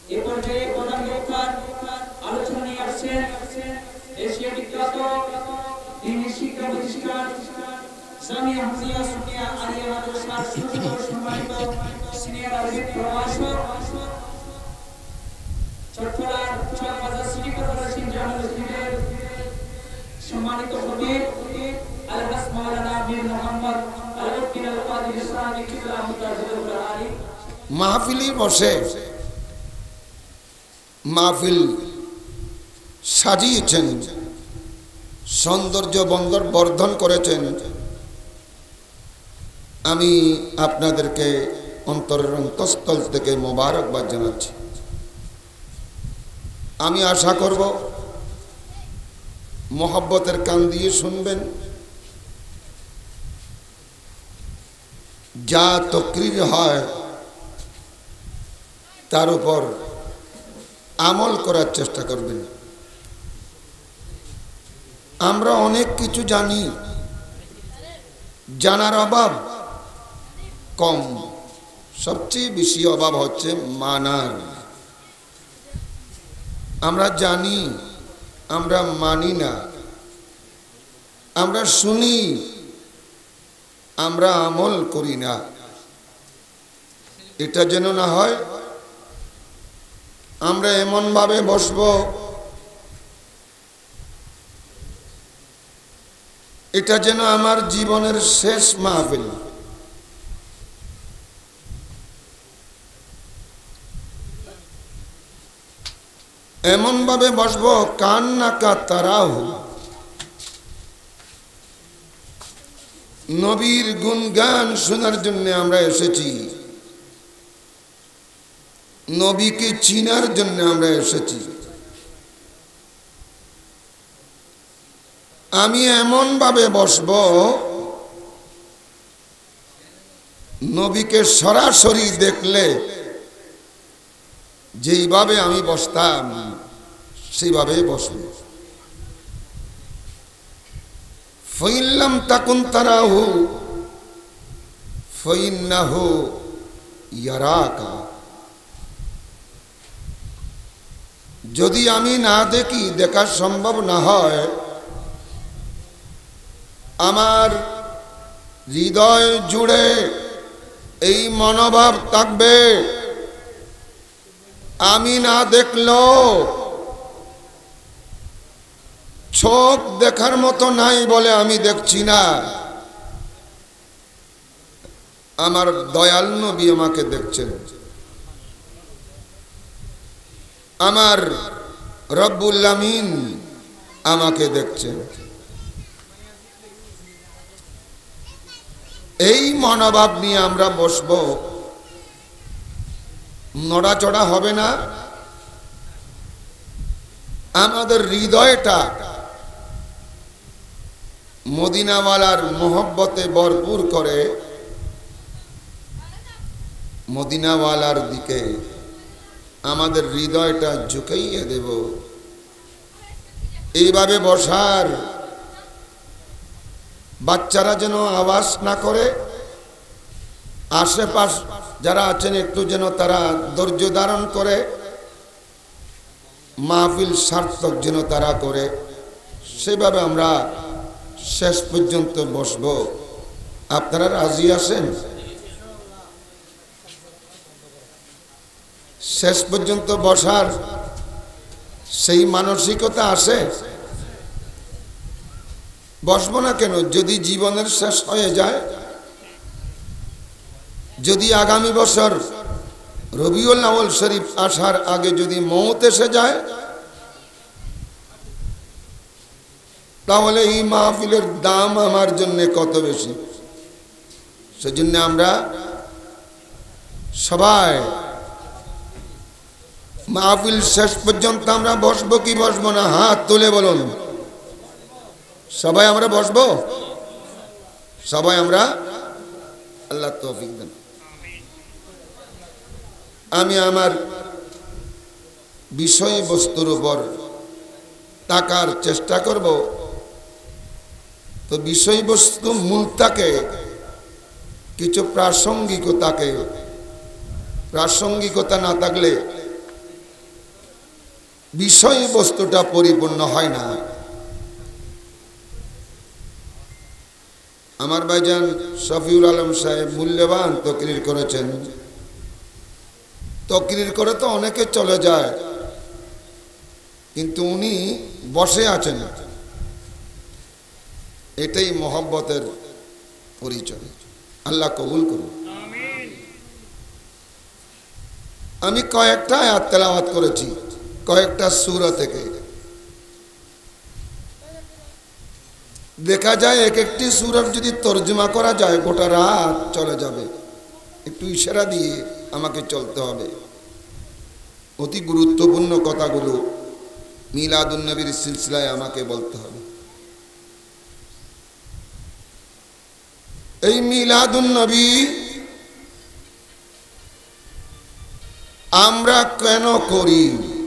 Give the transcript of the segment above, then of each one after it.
এ পর্যায়ে প্রধান বক্তার আলোচনা নিয়ে আসছেন এশিয়া বিখ্যাত দিনী শিক্ষা প্রতিষ্ঠান জামিয়া হাফিয়া সুনিয়া আলিয়া মাদ্রাসার সুন্দর সম্মানিত সিনিয়র আরবিক প্রভাষক চট্টগ্রাম চকবাজার সিটি কর্পোরেশন জামাল মসজিদের সম্মানিত খতিব আল-হাস মাওলানা মীর মোহাম্মদ আল-উদ্দিন আল-কাদির ইসলামী কিবলা মুতাজিদুল আলী মাহফিলি বসে মাহফিল সাজিয়েছেন, সৌন্দর্য বন্দর বর্ধন করেছেন। আমি আপনাদেরকে অন্তরের অন্তঃস্থল থেকে মোবারকবাদ জানাচ্ছি। আমি আশা করব মোহাব্বতের কান দিয়ে শুনবেন, যা তকরির হয় তার উপর আমল করার চেষ্টা করবেন। আমরা অনেক কিছু জানি, জানার অভাব কম, সবচেয়ে বেশি অভাব হচ্ছে মানার। আমরা জানি, আমরা মানি না, আমরা শুনি, আমরা আমল করি না। এটা যেন না হয় আমরা এমন ভাবে বসবো এটা যেন আমার জীবনের শেষ মাহফিল। এমন ভাবে বসবো কান্না কা তারাও। নবীর গুণগান শোনার জন্য আমরা এসেছি, নবীকে চিনার জন্য আমরা এসেছি। আমি এমন ভাবে বসব নবীকে সরাসরি দেখলে যেইভাবে আমি বসতাম সেইভাবে বসব। ফাইল্লাম তাকুন তারাহু ফাইন্নাহু ইয়ারাকা। যদি আমি না দেখি, দেখা সম্ভব না হয়, আমার হৃদয় জুড়ে এই মনোভাব থাকবে আমি না দেখলেও চোখ দেখার মতো নাই বলে আমি দেখছি না, আমার দয়াল নবী আমাকে দেখছেন, আমার রব্বুল আমিন আমাকে দেখছেন। এই মনোভাব নিয়ে আমরা বসবো, নড়াচড়া হবে না। আমাদের হৃদয়টা মদিনাওয়ালার মোহব্বতে ভরপুর করে মদিনাওয়ালার দিকে আমাদের হৃদয়টা ঝুঁকাইয়ে দেব। এইভাবে বসার, বাচ্চারা যেন আওয়াজ না করে, আশেপাশ যারা আছেন একটু যেন তারা ধৈর্য ধারণ করে, মাহফিল সার্থক যেন তারা করে, সেভাবে আমরা শেষ পর্যন্ত বসব। আপনারা রাজি আছেন? শেষ পর্যন্ত বসার সেই মানসিকতা আসে? বসবো না কেন? যদি জীবনের শেষ হয়ে যায়, যদি আগামী বছর রবিউল আউয়াল শরীফ আসার আগে যদি মওত এসে যায়, তাহলে এই মাহফিলের দাম আমার জন্য কত বেশি। সেজন্য আমরা সবাই মাহফিল শেষ পর্যন্ত আমরা বসবো কি বসবো না? হাত তুলে বলুন। সবাই আমরা বসবো? সবাই আমরা? আল্লাহ তৌফিক দেন। আমি আমার বিষয়বস্তুর উপর তাকার চেষ্টা করব। তো বিষয়বস্তু মূলটাকে, কিছু প্রাসঙ্গিকতাকে, প্রাসঙ্গিকতা না থাকলে বিষয়বস্তুটা পরিপূর্ণ হয় না। আমার ভাইজান শফিউল আলম সাহেব মূল্যবান তকরির করেছেন। তকরির করে তো অনেকে চলে যায়, কিন্তু উনি বসে আছেন, এটাই মহব্বতের পরিচয়। আল্লাহ কবুল করুন। আমি কয়েকটা আয়াত তেলাওয়াত করেছি, কয়েকটা সূরা থেকে। দেখা যায় এক একটি সূরার যদি তর্জমা করা যায় গোটা রাত চলে যাবে। একটু ইশারা দিয়ে আমাকে চলতে হবে। অতি গুরুত্বপূর্ণ কথাগুলো মিলাদুন নবীর সিলসিলায় আমাকে বলতে হবে। এই মিলাদুন নবী আমরা কেন করি?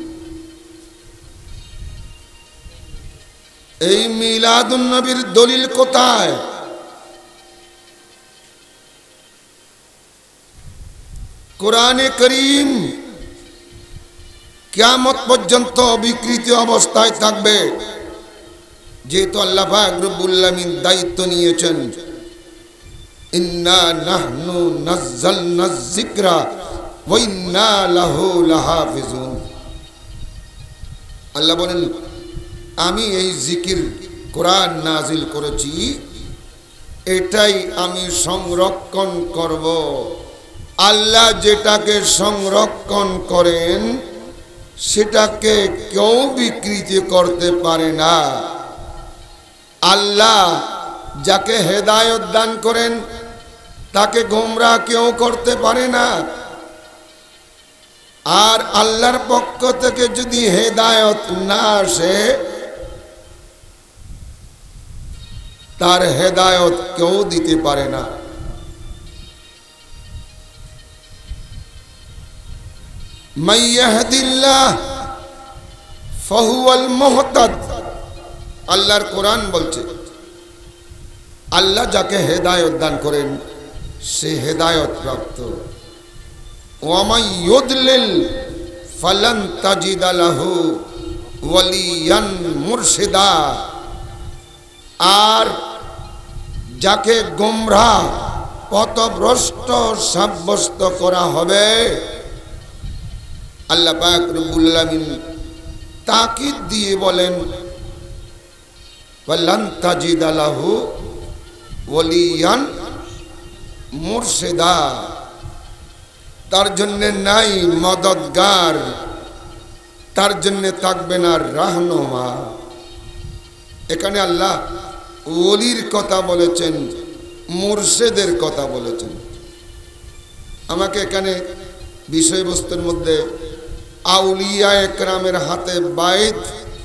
এই মিলাদুন নবীর দলিল কোথায়? কোরআনে করিম কিয়ামত পর্যন্ত বিকৃত অবস্থায় থাকবে। যেহেতু আল্লাহ পাক রব্বুল আলামিন দায়িত্ব নিয়েছেন, ইন্না নাহনু নাযালনা যিকরা ওয়া ইন্না লাহু লাহাফিজুন। আল্লাহ বলেন, আমি এই জিকির কোরআন নাজিল করেছি, এটাই আমি সংরক্ষণ করব। আল্লাহ যেটাকে সংরক্ষণ করেন সেটাকে কেউ বিকৃতি করতে পারে না। আল্লাহ যাকে হেদায়েত দান করেন তাকে গোমরাহ কেউ করতে পারে না। আর আল্লাহর পক্ষ থেকে যদি হেদায়েত না আসে, তার হেদায়েত কেউ দিতে পারে না। মান ইয়াহদিল্লাহ ফাহুয়াল মুহতাদ। আল্লাহর কোরআন বলছে, আল্লাহ যাকে হেদায়েত দান করেন সে হেদায়েত প্রাপ্ত। ওয়া মান ইউদলিল ফালান তাজিদা লাহু ওয়ালিয়ান মুরশিদা। আর যাকে গোমরাহ পথভ্রষ্ট সাব্যস্ত করা হবে, আল্লাহ পাক রব্বুল আলামিন তাকিদ দিয়ে বলেন, ওয়ালান তাজিদা লাহু ওয়ালিয়ান মুরশিদা। তার জন্য নাই মদদগার, তার জন্য থাকবে না রাহনুমা। এখানে আল্লাহ ওলির কথা বলেছেন, মুর্শিদের কথা বলেছেন। আমাকে এখানে বিষয়বস্তুর মধ্যে আউলিয়া একরামের হাতে বাইত,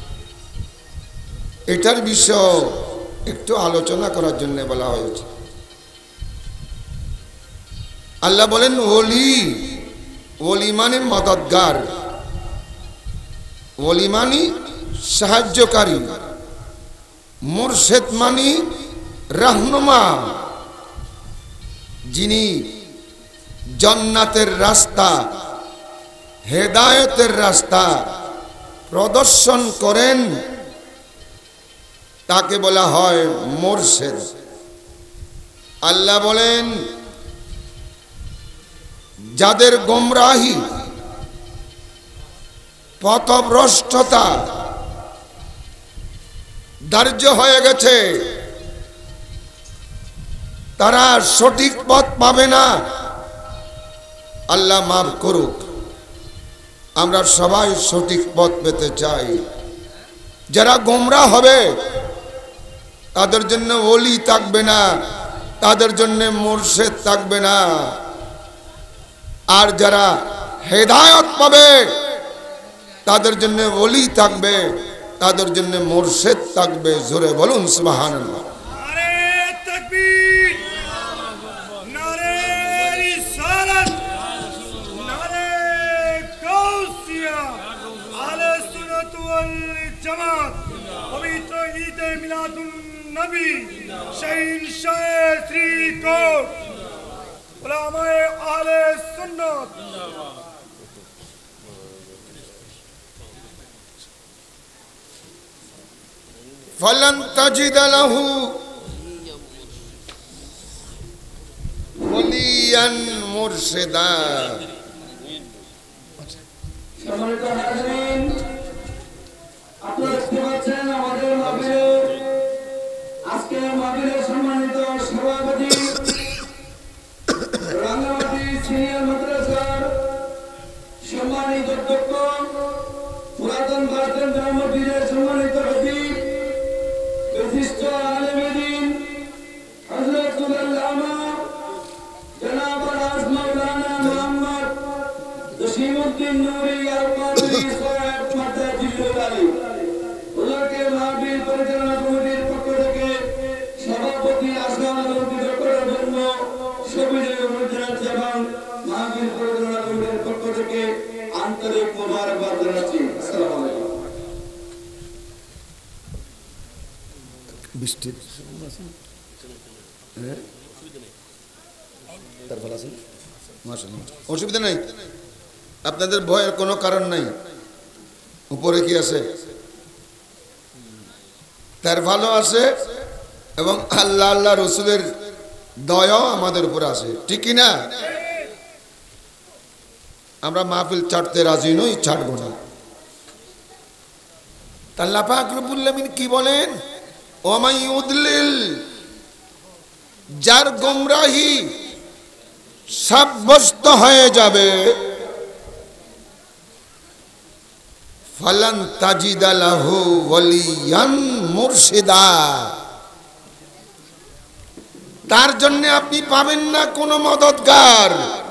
এটার বিষয় একটু আলোচনা করার জন্য বলা হয়েছে। আল্লাহ বলেন ওলি, ওলি মানে মদদগার, ওলি মানে সাহায্যকারী, মুর্শিদ মানে রাহনুমা, যিনি জান্নাতের রাস্তা, হেদায়েতের রাস্তা প্রদর্শন করেন, তাকে বলা হয় মুর্শিদ। আল্লাহ বলেন, যাদের গোমরাহি পথভ্রষ্টতা ধার্য হয়ে গেছে, তারা সঠিক পথ পাবে না। আল্লাহ মাফ করুক, আমরা সবাই সঠিক পথ পেতে চাই। যারা গোমরাহ হবে তাদের জন্য ওলি থাকবে না, তাদের জন্য মুর্শিদ থাকবে না। আর যারা হেদায়েত পাবে তাদের জন্য ওলি থাকবে, তাদের জন্য মুর্শিদ থাকবে। জোরে বলুন সুবহানাল্লাহ। নারে তাকবীর, নারে রিসালাত, নারে গাউসিয়া, আহলে সুন্নাত ওয়াল জামাত। পবিত্র ঈদে মিলাদুন নবী, শাহিনশাহ শ্রীকোট, উলামায়ে আহলে সুন্নাত। ফালান তাজিদা লাহু ওয়ালিয়ান মুরশিদা। সম্মানিত হাজিরিন, আপনারা দেখতে পাচ্ছেন আমাদের মাহফিলে আজকে মাহফিলের সম্মানিত সভাপতি রাঙ্গামাটি সিনিয়র মাদ্রাসার সম্মানিত অধ্যক্ষ পুরাতন ভারতের ধর্মপীরের সম্মানিত খতিব বিশিষ্ট আলেমে দ্বীন হযরতুল আল্লামা জনাব রাজ মাওলানা মুহাম্মদ জসিমউদ্দিন নূরী আল কাদরি সাহেব মাদ্রাজিল্লুল আলী ওনাকে মাহফিল পরিচালনা কমিটির পক্ষ থেকে সভাপতি আসলাম আলমগীর করার জন্য সবিনয় অনুরোধ জানাচ্ছি এবং মাহফিল পরিচালনা কমিটির পক্ষ থেকে আন্তরিক মোবারকবাদ জানাচ্ছি। আসসালামু আলাইকুম। বৃষ্টির অসুবিধা নাই, আপনাদের ভয়ের কোনো কারণ নাই। উপরে কি আছে? তার ভালো আছে এবং আল্লাহ আল্লাহ রসুলের দয়া আমাদের উপরে আছে, ঠিক না? আমরা মাহফিল ছাড়তে রাজি নই, ছাড়বো না। আল্লাহ পাক রব্বুল আলামিন কি বলেন? ওমাই উদলিল, যার গোমরাহি সাব্যস্ত হয়ে যাবে, ফালান তাজিদা লাহু ওয়ালিয়ান মুরশিদা, তার জন্য আপনি পাবেন না কোনো মদদগার,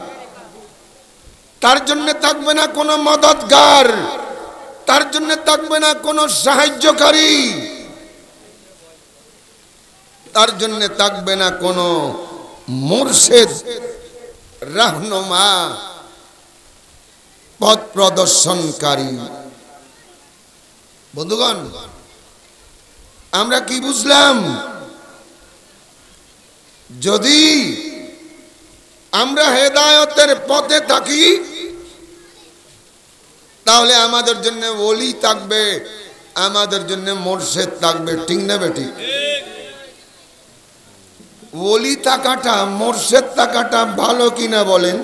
তার জন্য থাকবে না কোনো মদদগার, তার জন্য থাকবে না কোনো সাহায্যকারী, তার জন্য থাকবে না কোনো মুর্শিদ, রাহনুমা, পথ প্রদর্শনকারী। বন্ধুগণ, আমরা কি বুঝলাম? যদি আমরা হেদায়েতের পথে থাকি তাহলে আমাদের জন্য ওলি থাকবে, আমাদের জন্য মুর্শিদ থাকবে, ঠিক না বেটি? ওলি থাকাটা, মুর্শিদ থাকাটা ভালো কিনা বলেন?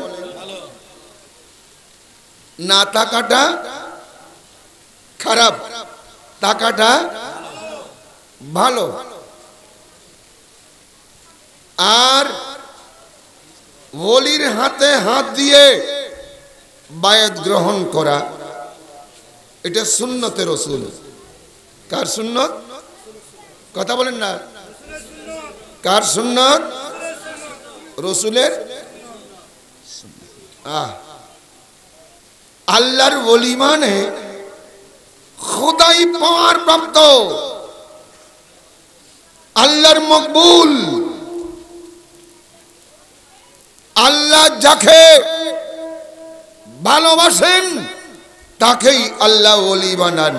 না থাকাটা খারাপ, থাকাটা ভালো। আর ওলির হাতে হাত দিয়ে বায়াত গ্রহণ করা, এটা সুন্নতে রসুল। কার সুন্নত? কথা বলেন না, কার সুন্নত? রসুলের। আল্লাহর ওলি মানে খোদাই পাওয়ার প্রাপ্ত, আল্লাহর মকবুল। আল্লাহ যাকে ভালোবাসেন তাকেই আল্লাহ ওলি বানান।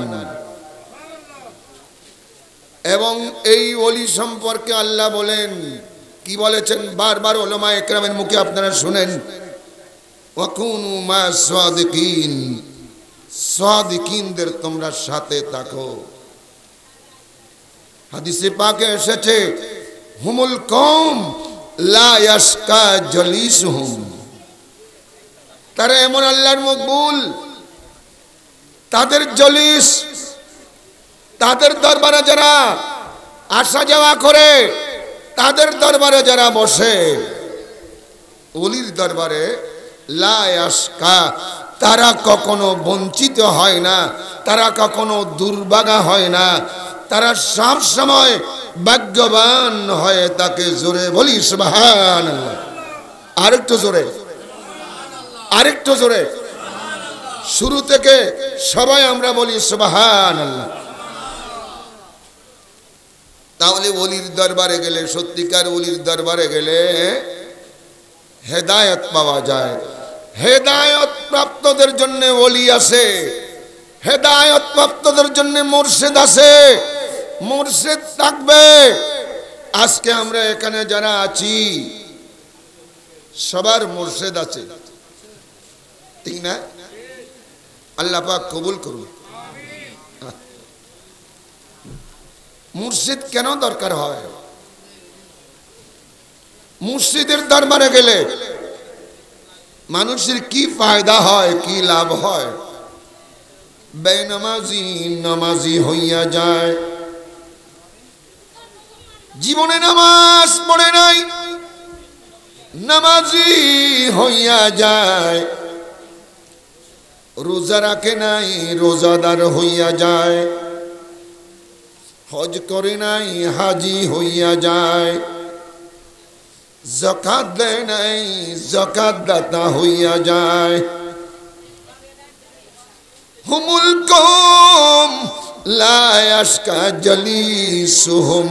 এবং এই ওলি সম্পর্কে আল্লাহ বলেন, কি বলেছেন? বারবার উলামা ইকরামের মুখে আপনারা শুনেন, ওয়াকুনু মা সাদিকিন, সাদিকিনদের তোমরা সাথে থাকো। হাদিসে পাকে এসেছে, হুমুল কওম লা ইয়াশকা জলিসুহুম, তারা এমন আল্লাহর মকবুল, তাদের জলিস, তাদের দরবারে যারা আসা যাওয়া করে, তাদের দরবারে যারা বসে, ওলির দরবারে লা ইয়াশকা, তারা কখনো বঞ্চিত হয় না, তারা কখনো দুর্ভাগা হয় না, তারা সব সময় ভাগ্যবান হয়ে তাকে। জোরে বলি সুবহানাল্লাহ। আরেকটু জোরে, আরেকটু জোরে, শুরু থেকে সবাই আমরা বলি সুবহানাল্লাহ। তাহলে ওলির দরবারে গেলে, সত্যিকার ওলির দরবারে গেলে হেদায়েত পাওয়া যায়। হেদায়েত প্রাপ্তদের জন্য ওলি আছে, হেদায়েত প্রাপ্তদের জন্য মুর্শিদ আছে, মুর্শিদ থাকবে। আজকে আমরা এখানে যারা আছি সবার মুর্শিদ আছে, ঠিক না? আল্লাহ পাক কবুল করুন। মুর্শিদ কেন দরকার হয়? মুর্শিদের দরবারে গেলে মানুষের কি ফায়দা হয়, কি লাভ হয়? বেনামাজি নামাজি হইয়া যায়, জীবনে নামাজ পড়ে নাই, নামাজি হইয়া যায়, রোজা রাখে নাই, রোজাদার হইয়া যায়, হজ করে নাই, হাজি হইয়া যায়, যাকাত দেয় নাই, যাকাত দাতা হইয়া যায়। হুমুল কওম লা ইয়াশকা জালিসুহুম,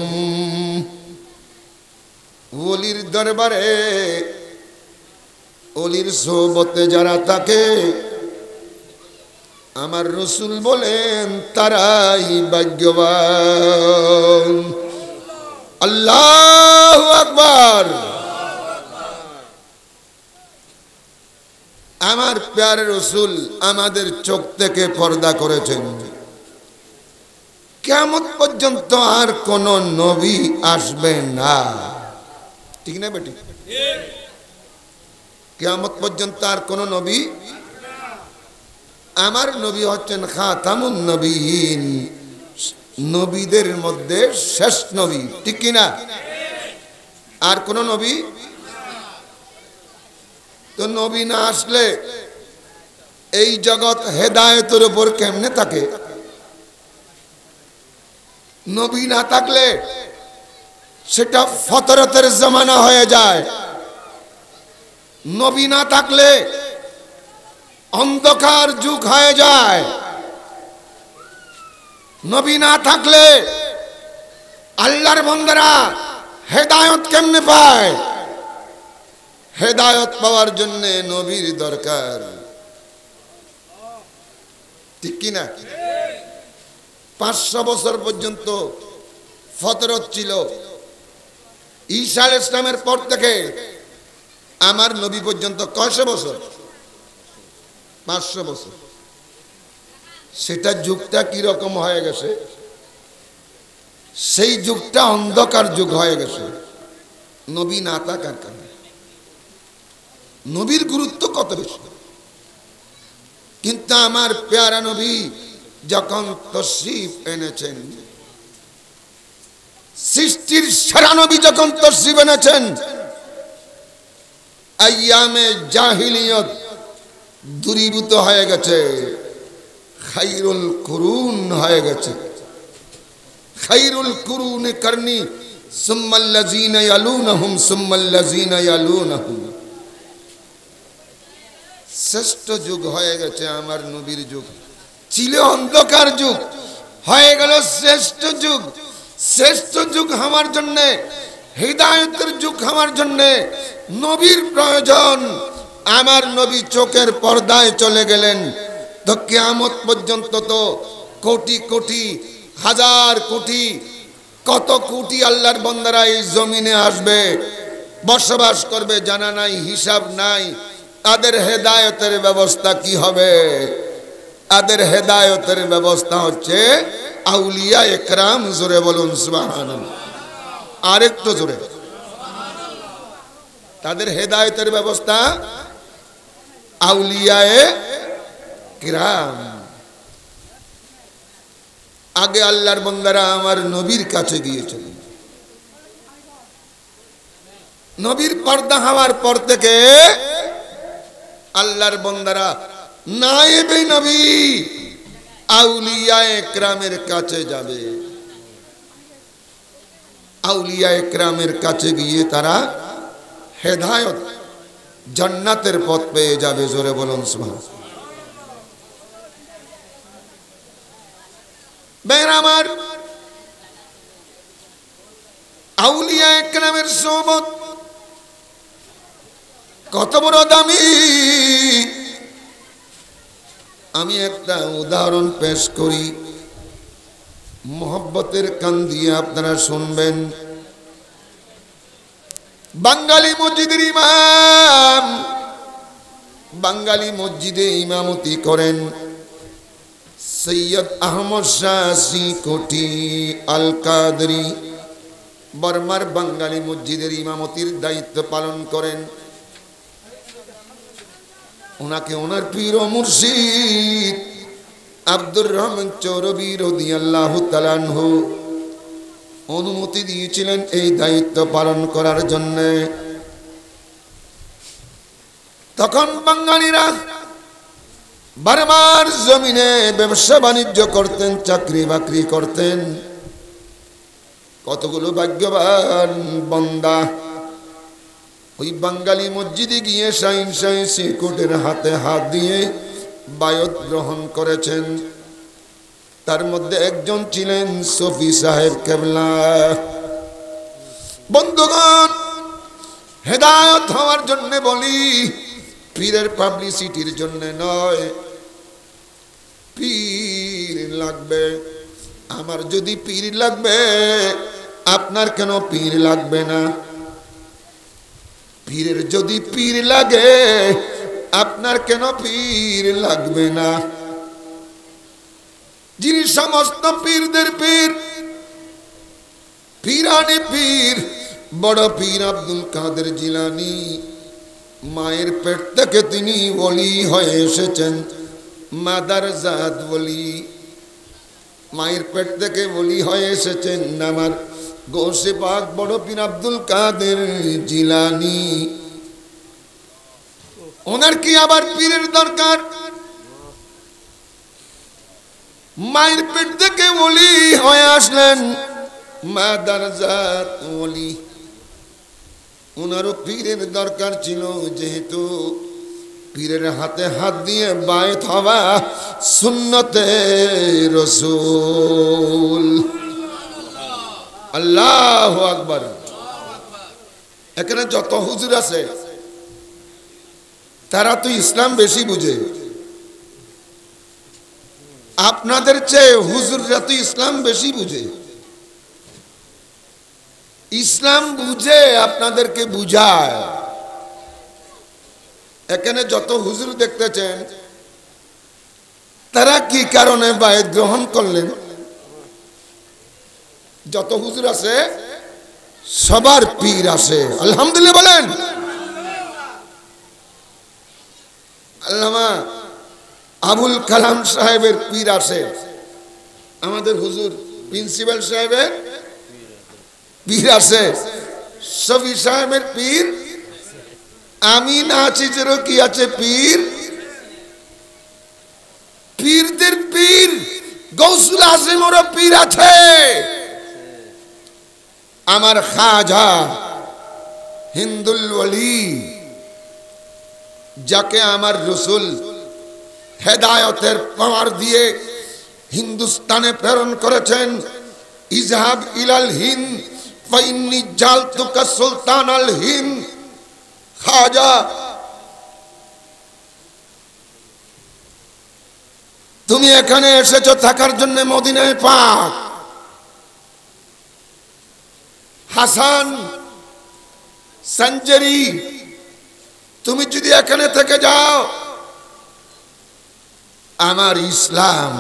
ওলির দরবারে ওলির সোহবতে যারা থাকে আমার রসুল বলেন তারাই ভাগ্যবান। আল্লাহু আকবার। আমার প্যারে রসুল আমাদের চোখ থেকে পর্দা করেছেন, কিয়ামত পর্যন্ত আর কোন নবী আসবে না। ঠিক না বেটি? কিয়ামত পর্যন্ত আর কোন নবী, আমার নবী হচ্ছেন খাতামুন নবীন, নবীদের মধ্যে শেষ নবী। ঠিক কিনা? আর কোন নবী তো নবী না আসলে এই জগৎ হেদায়েতের উপর কেমনে থাকে? নবী না থাকলে সেটা ফতরতের জমানা হয়ে যায়, নবী না থাকলে অন্ধকার যুগ হয়ে যায়, নবী না থাকলে আল্লাহর বান্দারা হেদায়েত কেমনে পায়? হেদায়েত পাওয়ার জন্য নবীর দরকার। ঠিক কি না? 500 বছর পর্যন্ত ফতরত ছিল। ঈসা আলাইহিস সালামের পর থেকে আমার নবী পর্যন্ত কয়শো বছর? 500 বছর। সেটা যুগটা কি রকম হয়ে গেছে? সেই যুগটা অন্ধকার যুগ হয়ে গেছে, নবী না থাকার কারণে। নবীর গুরুত্ব কত বেশি! কিন্তু আমার প্যারা নবী যখন তশরিফ এনেছেন, সৃষ্টির সেরা নবী যখন তশরিফ এনেছেন, আইয়ামে জাহিলিয়ত দূরীভূত হয়ে গেছে, খায়রুল কুরুন হয়ে গেছে। খায়রুল কুরুনে করনি সুম্মাল্লাযীনা ইয়ালুনহুম সুম্মাল্লাযীনা ইয়ালুনহুম, শ্রেষ্ঠ যুগ হয়ে গেছে আমার নবীর যুগ। ছিল অন্ধকার যুগ, হয়ে গেল শ্রেষ্ঠ যুগ। শ্রেষ্ঠ যুগ হওয়ার জন্য, হিদায়াতের যুগ হওয়ার জন্য নবীর প্রয়োজন। আমার নবী চোখের পর্দায় চলে গেলেন, তো কিয়ামত পর্যন্ত তো কোটি কোটি, হাজার কোটি, কত কোটি আল্লাহর বান্দারা এই জমিনে আসবে, বসবাস করবে, জানা নাই, হিসাব নাই। তাদের হেদায়েতের ব্যবস্থা কি হবে? তাদের হেদায়েতের ব্যবস্থা হচ্ছে আউলিয়া একরাম। জোরে বলুন সুবহানাল্লাহ। আরেকটু জোরে। তাদের হেদায়েতের ব্যবস্থা আউলিয়ায়ে কিরাম। আগে আল্লাহর বান্দারা আমার নবীর কাছে গিয়েছিল, নবীর পর্দা হওয়ার পর থেকে আল্লাহর বান্দারা নায়েবে নবী আউলিয়ায়ে কিরামের কাছে যাবে। আউলিয়ায়ে কিরামের কাছে গিয়ে তারা হেদায়েত, জান্নাতের পথ পেয়ে যাবে। জোরে বলুন সুবহানাল্লাহ। বের আমার আউলিয়ায়ে কিরামের সোহবত কত বড় দামি! আমি একটা উদাহরণ পেশ করি, মোহব্বতের কান দিয়ে আপনারা শুনবেন। বাঙালি মসজিদের ইমাম, বাঙালি মসজিদে ইমামতি করেন, সৈয়দ আহমদ শাহ কোটি আল কাদরি বর্মার বাঙালি মসজিদের ইমামতির দায়িত্ব পালন করেন। ওনাকে ওনার পীর ও মুর্শিদ আব্দুর রহমান চৌরবী রাদিয়াল্লাহু তাআলা আনহু অনুমতি দিয়েছিলেন এই দায়িত্ব পালন করার জন্য। তখন বাঙালিরা বারবার জমিনে ব্যবসা বাণিজ্য করতেন, চাকরি বাকরি করতেন। কতগুলো ভাগ্যবান বান্দা ওই বাঙালি মসজিদে গিয়ে শাহিন শাহী শ্রীকোটের হাতে হাত দিয়ে বায়াত গ্রহণ করেছেন। তার মধ্যে একজন ছিলেন সফি সাহেব কেবলা। বন্ধুগণ, হেদায়েত হওয়ার জন্য বলি, পীরের পাবলিসিটির জন্য নয়। পীর লাগবে, আমার যদি পীর লাগবে, আপনার কেন পীর লাগবে না? পীরের যদি পীর লাগে, আপনার কেন পীর লাগবে না? যিনি সমস্ত পীরদের পীর, পীরানি পীর, বড় পীর আব্দুল কাদের জিলানী, মায়ের পেট থেকে তিনি ওলি হয়ে এসেছেন, মাদার জাত ওলি। মায়ের পেট থেকে ওলি হয়ে এসেছেন আমার গৌসে পাক বড় পীর আব্দুল কাদের জিলানী। ওনার কি আবার পীরের দরকার? মায়ের পেট থেকে ওলি হয়ে আসলেন, মাদার জাত ওলি। ওনারও পীরের দরকার ছিল, যেহেতু পীরের হাতে হাত দিয়ে বায়াত হওয়া সুন্নতে রাসূল। আল্লাহু আকবার। এখানে যত হুজুর আছে তারা তো ইসলাম বেশি বুঝে, আপনাদের চেয়ে হুজুররা তো ইসলাম বেশি বুঝে। ইসলাম বুঝে আপনাদেরকে বুঝায়। এখানে যত হুজুর দেখতেছেন তারা কি কারণে বায়াত গ্রহণ করলেন? যত হুজুর আছে সবার পীর আছে, আলহামদুলিল্লাহ বলেন। আল্লামা আবুল কালাম সাহেবের পীর আছে, আমাদের হুজুর প্রিন্সিপাল সাহেবের পীর আছে, শফি সাহেবের পীর, আমিন আজিজেরও কি আছে পীর। পীরদের পীর গৌসুল আজমেরও পীর আছে। আমার খাজা হিন্দুল ওলি, যাকে আমার রাসূল হেদায়েতের পাওয়ার দিয়ে হিন্দুস্তানে প্রেরণ করেছেন, ইজহাব ইলাল হিন্দ ফাইন্নী জালতুকা সুলতান আল হিন্দ। খাজা, তুমি এখানে এসেছো থাকার জন্য মদিনায় পাক। হাসান সঞ্জরি, তুমি যদি এখানে থেকে যাও, আমার ইসলাম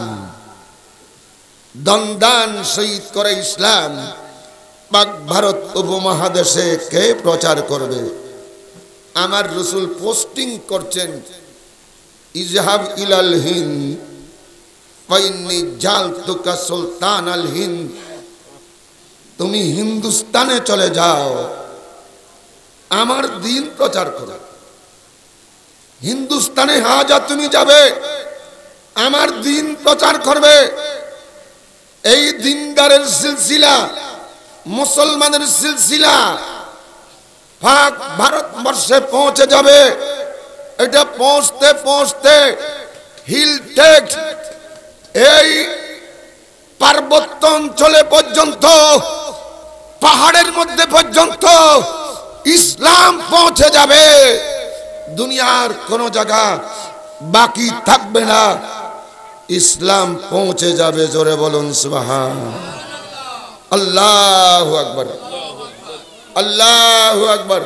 দন্দান শহীদ করে ইসলাম পাক ভারত উপমহাদেশে কে প্রচার করবে? আমার রাসূল পোস্টিং করছেন, ইজহাব ইলাল হিন্দ ফাইন্নী জালতুকা সুলতান আল হিন্দ। তুমি হিন্দুস্তানে চলে যাও, আমার দিন প্রচার করো। হিন্দুস্তানে হাজা তুমি যাবে, আমার দিন প্রচার করবে। এই দিনদারের সিলসিলা, মুসলমানের সিলসিলা পাক ভারতবর্ষে পৌঁছে যাবে। এটা পৌঁছতে পৌঁছতে হিল টেক্স, এই পার্বত্য অঞ্চলে পর্যন্ত, পাহাড়ের মধ্যে পর্যন্ত ইসলাম পৌঁছে যাবে। দুনিয়ার কোন জায়গা বাকি থাকবে না, ইসলাম পৌঁছে যাবে। জোরে বলুন সুবহান আল্লাহু আকবার, আল্লাহু আকবার,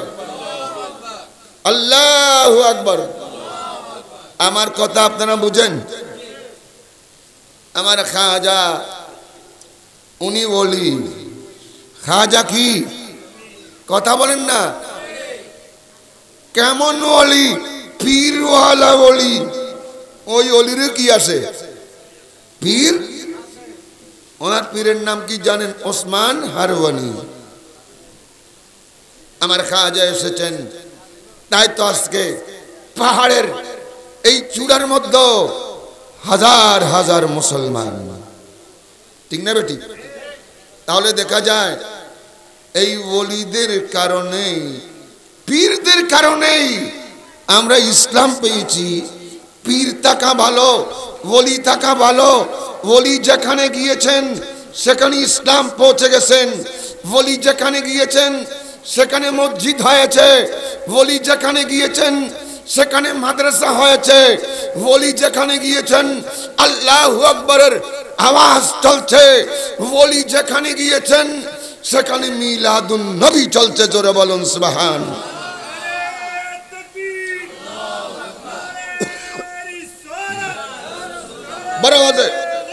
আল্লাহু আকবার। আমার কথা আপনারা বুঝেন? আমার খাজা উনি ওলি। খাজা কি কথা বলেন না? কেমন ওলি? পীরওয়ালা ওলি। ওই ওলির কি আছে? পীর। ওনার পীরের নাম কি জানেন? ওসমান হারওয়ানি। আমার খাজা এসেছেন, তাই তো আজকে পাহাড়ের এই চূড়ার মধ্যে হাজার হাজার মুসলমান, ঠিক না বেটি? তাহলে দেখা যায় এই ওলিদের কারণেই, পীরদের কারণেই আমরা ইসলাম পেয়েছি। পীর থাকা ভালো, ওলি থাকা ভালো। ওলি যেখানে গিয়েছেন সেখানে ইসলাম পৌঁছে গেছেন। ওলি যেখানে গিয়েছেন সেখানে মসজিদ হয়েছে। ওলি যেখানে গিয়েছেন সেখানে মাদ্রাসা হয়েছে। ওলি যেখানে গিয়েছেন আল্লাহু আকবারের আওয়াজ চলছে। ওলি যেখানে গিয়েছেন সেখানে মিলাদুন নবী চলছে। জোরে বলুন সুবহান। বড় আওয়াজে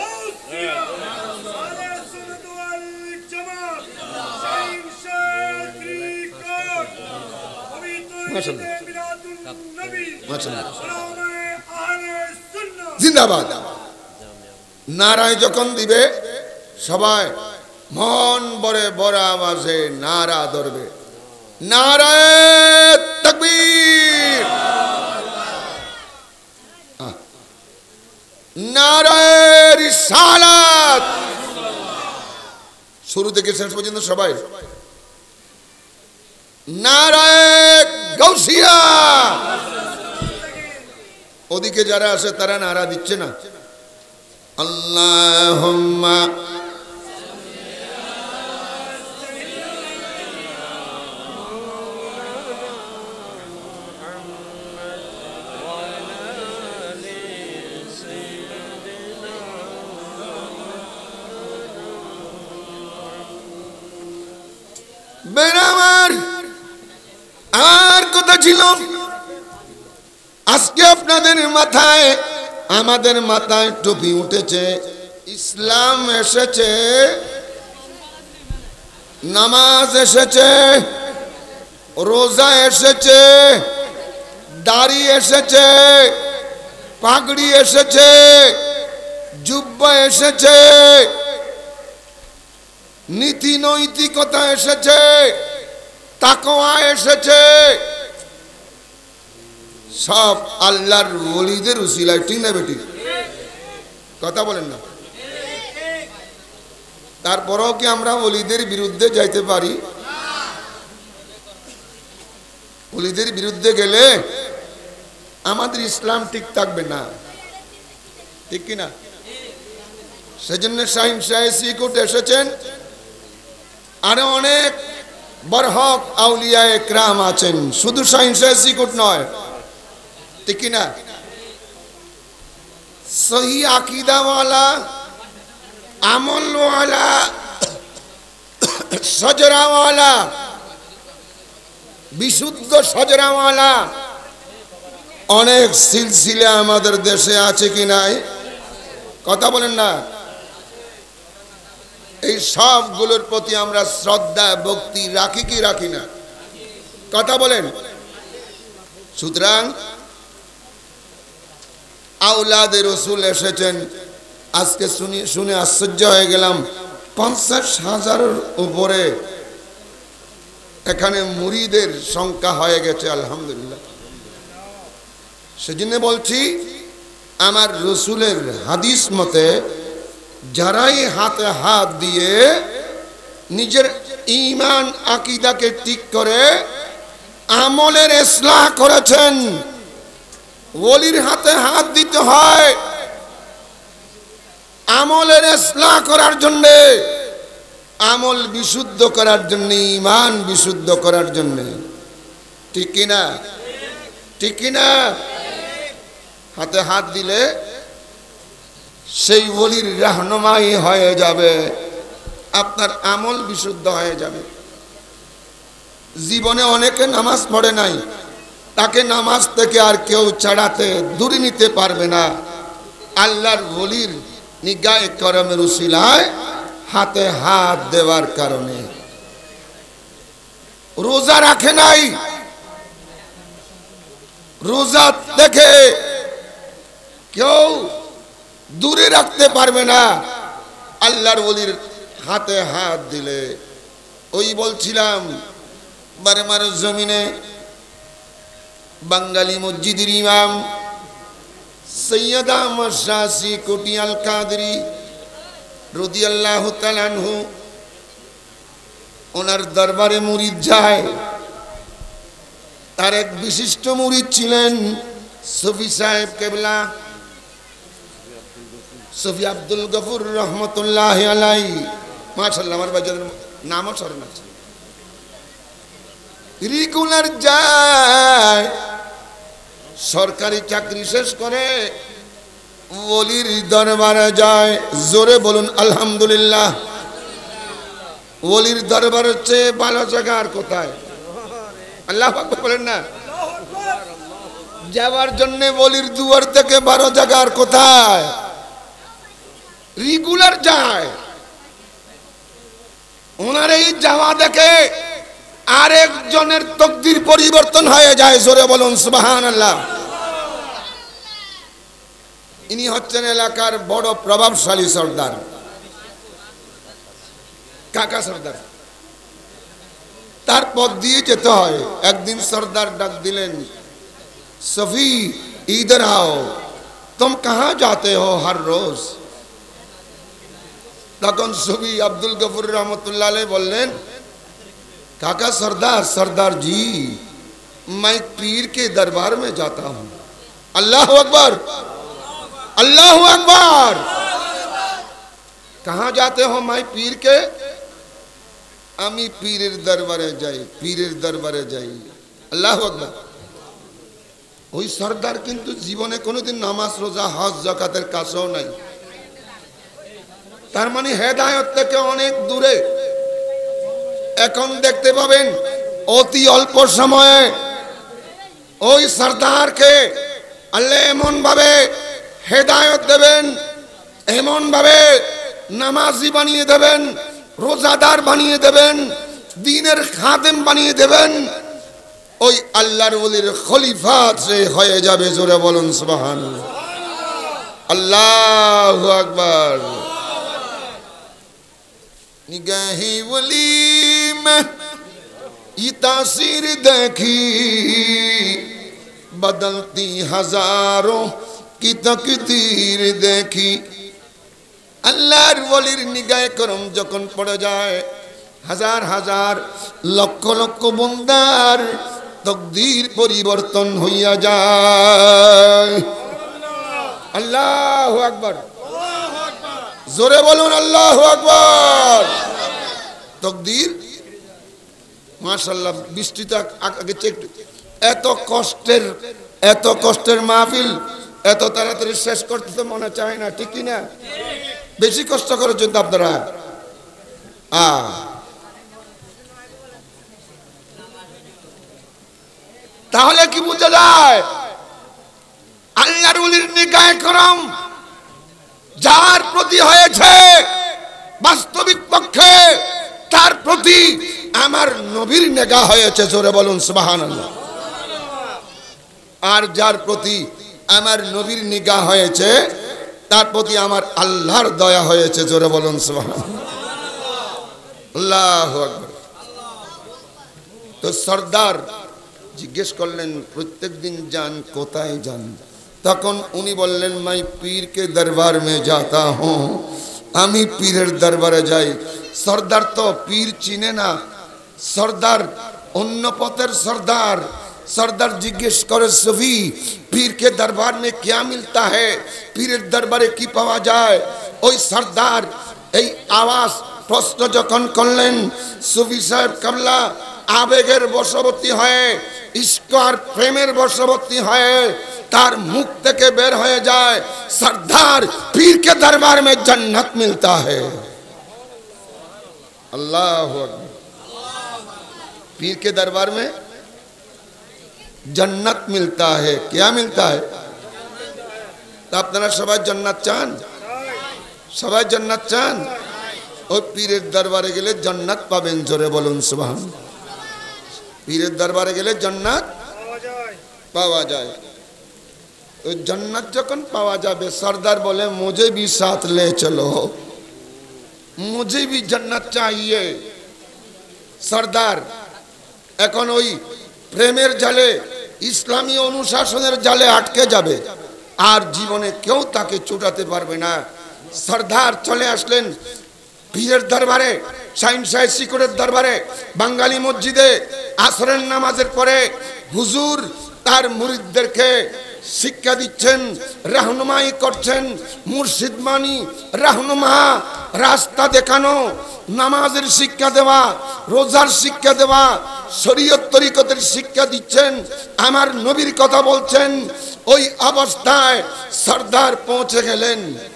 জিন্দাবাদ। নারায় যখন দিবে সবাই মন ভরে বড় আওয়াজে নারা ধরবে, নারায়ে তাকবীর, নারায়ে রিসালাত। শুরু থেকে শেষ পর্যন্ত সবাই নারায়ে গাউসিয়া। ওদিকে যারা আছে তারা নারা দিচ্ছে না। আল্লাহুম্মা বেরামার আর কথা ছিল। আজকে আপনাদের মাথায়, আমাদের মাথায় টুপি উঠেছে। ইসলাম এসেছে, নামাজ এসেছে, রোজা এসেছে, দাড়ি এসেছে, পাগড়ি এসেছে, জুব্বা এসেছে, নীতি নৈতিকতা এসেছে, তাকওয়া এসেছে। সব আল্লাহর ওলিদের উসিলায়, ঠিক না বেটি? কথা বলেন না। তারপরেও কি আমরা ওলিদের বিরুদ্ধে যাইতে পারি? ওলিদের বিরুদ্ধে গেলে আমাদের ইসলাম ঠিক থাকবে না, ঠিক কিনা? সেজন্য শাহিন শাহে সিকুট এসেছেন। আরো অনেক বরহক আউলিয়া একরাম আছেন, শুধু শাহিন শাহে সিকুট নয়, ঠিক কিনা? সহি আকিদাওয়ালা, আমলওয়ালা, সজরাওয়ালা, বিশুদ্ধ সজরাওয়ালা অনেক সিলসিলা আমাদের দেশে আছে কি নাই? কথা বলেন না। এই সবগুলোর প্রতি আমরা শ্রদ্ধা ভক্তি রাখি কি রাখি না? কথা বলেন। সুতরাং আওলাদে রসুল এসেছেন। আজকে শুনে আশ্চর্য হয়ে গেলাম, 50,000-এর উপরে এখানে মুরিদের সংখ্যা হয়ে গেছে, আলহামদুলিল্লাহ। সেজন্য বলছি, আমার রসুলের হাদিস মতে যারাই হাতে হাত দিয়ে নিজের ঈমান আকীদাকে ঠিক করে আমলের ইসলাহ করেছেন, ওলির হাতে হাত দিতে হয় আমলের ইসলাহ করার জন্য, আমল বিশুদ্ধ করার জন্য, ঈমান বিশুদ্ধ করার জন্য, ঠিক কিনা? ঠিক কিনা? হাতে হাত দিলে সেই ওলির রাহনুমাই হয়ে যাবে, আপনার আমল বিশুদ্ধ হয়ে যাবে। জীবনে অনেকে নামাজ পড়ে নাই, তাকে নামাজ থেকে আর কেউ ছাড়াতে দূরে নিতে পারবে না। আল্লাহর ওলির নিগায়ে করমের উসিলায় হাতে হাত দেওয়ার কারণে। রোজা রাখে নাই, রোজা দেখে কেউ দূরে রাখতে পারবে না আল্লাহর ওলির হাতে হাত দিলে। ওই বলছিলাম বারমার জমিনে বাঙালি মসজিদের ইমাম সৈয়দ আহমদ শাসি কটিয়াল কাদরি রাদিয়াল্লাহু তাআলা আনহু, ওনার দরবারে মুরিদ যায়। তার এক বিশিষ্ট মুরিদ ছিলেন সুফি সাহেব কেবলা সুফি আব্দুল গফুর রহমতুল্লাহ আলাইহি। মাশাআল্লাহ, আমার বাজারের নামও স্মরণ আছে। রেগুলার যায়, সরকারি চাকরি শেষ করে ওলির দরবারে যায়। জোরে বলুন আলহামদুলিল্লাহ। ওলির দরবার হচ্ছে ভালো জায়গা আর কোথায়? আল্লাহু আকবার বলেন না। যাওয়ার জন্য ওলির দুয়ার থেকে ভালো জায়গা আর কোথায়? রেগুলার যায়। ওনার এই যাওয়া দেখে আরেকজনের তকদির পরিবর্তন হয়ে যায়। জোরে বলুন সুবহানাল্লাহ। ইনি হচ্ছেন এলাকার বড় প্রভাবশালী সর্দার, কাকা সর্দার। তার পথ দিয়ে যেতে হয়। একদিন সর্দার ডাক দিলেন, সফি ইধর आओ, तुम कहाँ जाते हो हर रोज? তখন সফি আব্দুল গফুর রহমতুল্লাহ আলাইহি বললেন, काका सरदार, सरदार जी मैं पीर के दरबार में जाता हूं। अल्लाह अकबर, अल्लाह अकबर। कहाँ जाते हो? मैं पीर के, আমি পীরের দরবারে যাই, পীরের দরবারে যাই। আল্লাহ আকবার। ওই সর্দার কিন্তু জীবনে কোনোদিন নামাজ রোজা হজ যাকাতের কাছেও নাই। তার মানে হেদায়েত থেকে অনেক দূরে। এখন দেখতে পাবেন অতি অল্প সময়ে ওই সর্দারকে আল্লাহ এমন ভাবে হেদায়েত দেবেন, এমন ভাবে নামাজি বানিয়ে দেবেন, রোজাদার বানিয়ে দেবেন, দ্বীনের খাদেম বানিয়ে দেবেন। ওই আল্লাহর ওলির খলিফা সে হয়ে যাবে। জোরে বলুন সুবহানাল্লাহ, আল্লাহু আকবার। निगाही वली में ये तासीर देखी, बदलती हजारों की तकदीर देखी। আল্লাহর ওলির নিগায়ে করম যখন পড়ে যায়, হাজার হাজার লক্ষ লক্ষ বান্দার তকদীর পরিবর্তন হইয়া যায়। আল্লাহু আকবার। জোরে বলুন আল্লাহু আকবার। তকদীর মাশাআল্লাহ। বৃষ্টিটা আগে চেক। এত কষ্টের মাহফিল এত তাড়াতাড়ি শেষ করতে তো মনে চায় না, ঠিক কি না? বেশি কষ্ট করেছেন তো আপনারা। তাহলে কি বোঝা যায়? আল্লাহর ওলির নিগায়ে করম যার প্রতি হয়েছে বাস্তবিক পক্ষে তার প্রতি আমার নবীর নিগাহ হয়েছে। জোরে বলুন সুবহানাল্লাহ। আর যার প্রতি আমার নবীর নিগাহ হয়েছে তার প্রতি আমার আল্লাহর দয়া হয়েছে। জোরে বলুন সুবহানাল্লাহ, আল্লাহু আকবার। তো সর্দার জিজ্ঞেস করলেন, প্রত্যেক দিন যান, কোথায় যান? তখন উনি বললেন, मैं पीर के दरबार में जाता हूँ, আমি পীরের দরবারে যাই। সর্দার তো পীর চিনে না, সর্দার অন্য পথের সর্দার। সর্দার জিজ্ঞেস করে, সফি পীর के दरबार में क्या मिलता है? পীরের দরবারে কি পাওয়া যায়? ওই সর্দার এই আওয়াজ প্রশ্ন যখন করলেন, সুফি সাহেব কাবলা আবেগের বশবর্তী হয়ে, ইশক আর প্রেমের বশবর্তী হয়ে তার মুখ থেকে বের হয়ে যায়, सरदार पीर के दरबार में जन्नत मिलता है। अल्लाह अकबर। पीर के दरबार में जन्नत मिलता है। क्या मिलता है? तो আপনারা সবাই জান্নাত চান? সবাই জান্নাত চান? ওই পীরের দরবারে গেলে জান্নাত পাবেন, জোরে বলুন সুবহানাল্লাহ। পীরের দরবারে গেলে জান্নাত পাওয়া যায়। ওই জান্নাত যখন পাওয়া যাবে, সরদার বলে মুঝে भी साथ ले चलो, मुझे भी जन्नत चाहिए। সরদার এখন ওই প্রেমের জালে, ইসলামী অনুশাসনের জালে আটকে যাবে, আর জীবনে কেউ তাকে ছুটাতে পারবে না। সরদার চলে আসলেন পীরের দরবারে, শাইন শাহ শিকড়ের দরবারে, বাঙালি মসজিদে আসরের নামাজের পরে হুজুর তার মুরিদদেরকে শিক্ষা দিচ্ছেন, রাহনুমাই করছেন। মুর্শিদ মানি রাহনুমা, রাস্তা দেখানো, নামাজের শিক্ষা দেওয়া, রোজার শিক্ষা দেওয়া, শরীয়ত তরিকতের শিক্ষা দিচ্ছেন, আমার নবীর কথা বলছেন। ওই অবস্থায় সরদার পৌঁছে গেলেন।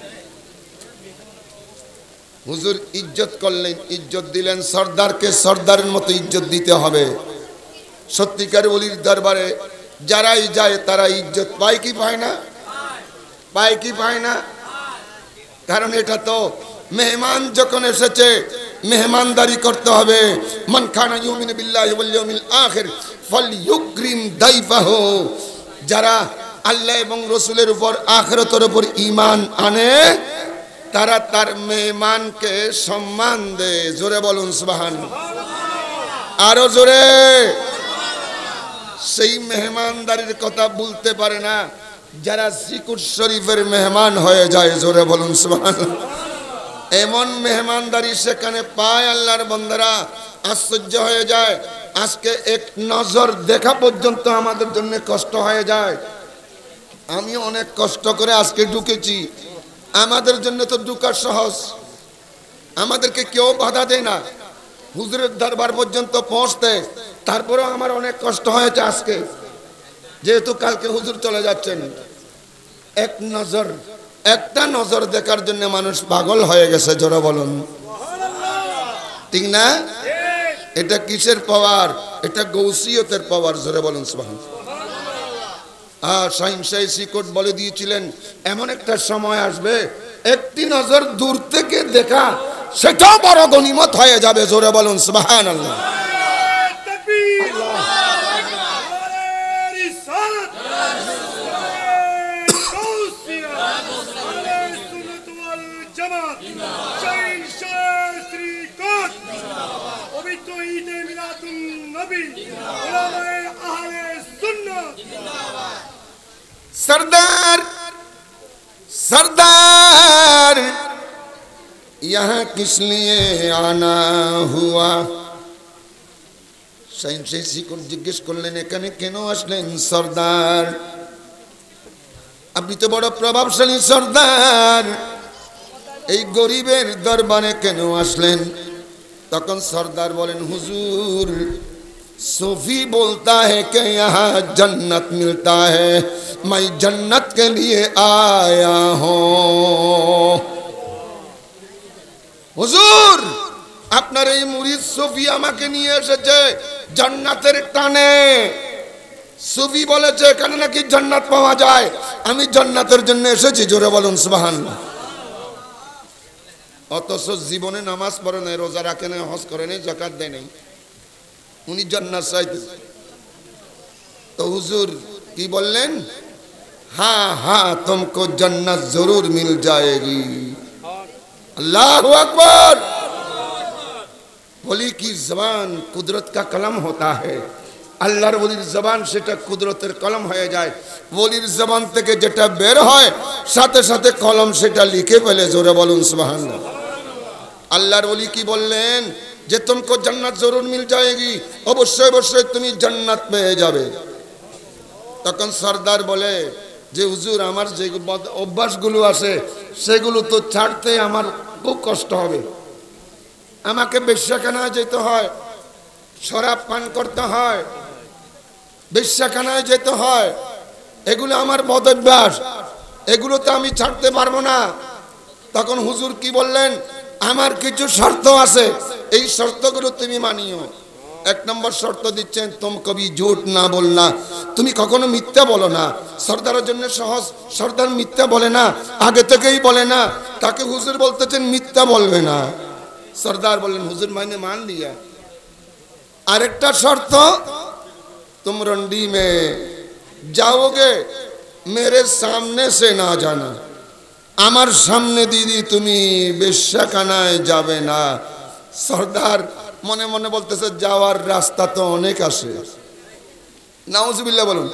হুজুর ইজ্জত করলেন, ইজ্জত দিলেন। সরদারকে সরদারের মতো ইজ্জত দিতে হবে। সত্যিকার ওলির দরবারে যারাই যায় তারা ইজ্জত পায় কি পায় না? পায় কি পায় না? কারণ এটা তো মেহমান যখন এসেছে, মেহমানদারি করতে হবে। মান কানা ইউমিনু বিল্লাহি ওয়াল ইয়াউমিল আখির ফালইউকরিম দাইফাহু। যারা আল্লাহ এবং রাসূলের উপর, আখিরাতের উপর ঈমান আনে, তারা তার মেহমানকে সম্মান দেয়। জোরে বলুন সুবহানাল্লাহ, আরো জোরে। সেই মেহমানদারির কথা বলতে পারে না যারা জিকুর শরীফের মেহমান হয়ে যায়। জোরে বলুন সুবহানাল্লাহ। এমন মেহমানদারি সেখানে পায় আল্লাহর বান্দারা, আশ্চর্য হয়ে যায়। আজকে এক নজর দেখা পর্যন্ত আমাদের জন্য কষ্ট হয়ে যায়। আমি অনেক কষ্ট করে আজকে ঢুকেছি, আমাদের জন্য তো ঢুকা সহজ, আমাদেরকে কেউ বাধা দেয় না হুজুরের দরবার পর্যন্ত পৌঁছতে। তারপরেও আমার অনেক কষ্ট হয়েছে আজকে, যেহেতু কালকে হুজুর চলে যাচ্ছেন। এক নজর, একটা নজর দেখার জন্য মানুষ পাগল হয়ে গেছে। জোরে বলুন ঠিক না? এটা কিসের পাওয়ার? এটা গৌসিয়তের পাওয়ার। জোরে বলুন সুবহানাল্লাহ। আর শাইন শাহ শিকড় বলে দিয়েছিলেন, এমন একটা সময় আসবে একটি নজর দূর থেকে দেখা সেটাও বড় গনিমত হয়ে যাবে। জোরে বলুন সুবহানাল্লাহ। सरदार सरदार यहाँ किस लिए आना हुआ? শাইন শাহ শিকড় জিজ্ঞেস করলেন, এখানে কেন আসলেন সরদার? আপনি তো বড় প্রভাবশালী সরদার, এই গরিবের দরবারে কেন আসলেন? তখন সরদার বলেন, হুজুর सूफी बोलता है कि यहाँ जन्नत मिलता है, मैं जन्नत के लिए आया हूँ। হুজুর আপনার এই মুরিদ সুফি আমাকে নিয়ে এসেছে জান্নাতের টানে। সুফি বলেছে এখানে নাকি জান্নাত পাওয়া যায়, আমি জান্নাতের জন্য এসেছি। জোরে বলুন সুবহানাল্লাহ। অথচ জীবনে নামাজ পড়ে নাই, রোজা রাখে নাই, হজ করে নাই, যাকাত দেয় নাই, উনি জান্নাত চাইতে। তো হুজুর কি বললেন? हाँ हाँ तुमको जन्नत जरूर मिल जाएगी। अल्लाहु अकबर। वली की जबान कुदरत का कलम होता है। আল্লাহর ওলির জবান সেটা কুদরতের কলম হয়ে যায়। ওলির জবান থেকে যেটা বের হয় সাথে সাথে কলম সেটা লিখে ফেলে। জোরে বলুন সুবহানাল্লাহ। আল্লাহর ওলি কি বললেন? যে तुमको जन्नत जरूर मिल जाएगी, অবশ্যই অবশ্যই তুমি জান্নাত পেয়ে যাবে। তখন সরদার বলে যে হুজুর আমার যে অভ্যাসগুলো আছে সেগুলো তো ছাড়তে আমার খুব কষ্ট হবে। আমাকে বেশ্যাখানায় যেতে হয়, শরাব পান করতে হয়, বেশ্যাখানায় যেতে হয়, এগুলো আমার বদ অভ্যাস, এগুলো তো আমি ছাড়তে পারবো না। তখন হুজুর কি বললেন? আমার কিছু শর্ত আছে, এই শর্তগুলো তুমি মানিও। এক নম্বর শর্ত দিচ্ছেন, তুম কবি ঝুট না বলনা, তুমি কখনো মিথ্যা বলো না। সর্দারের জন্য সহজ, সর্দার মিথ্যা বলে না, আগে থেকেই বলে না। তাকে হুজুর বলতেছেন মিথ্যা বলবে না। সর্দার বললেন হুজুর মাইনে মান লিয়া। আরেকটা শর্ত, तुम रंडी में जाओगे मेरे सामने से ना जाना, আমার সামনে দিদি তুমি বেশ্যাখানায় যাবে না। সর্দার মনে মনে বলতেছে যাওয়ার রাস্তা তো অনেক আছে। নাউজুবিল্লাহ বলুন।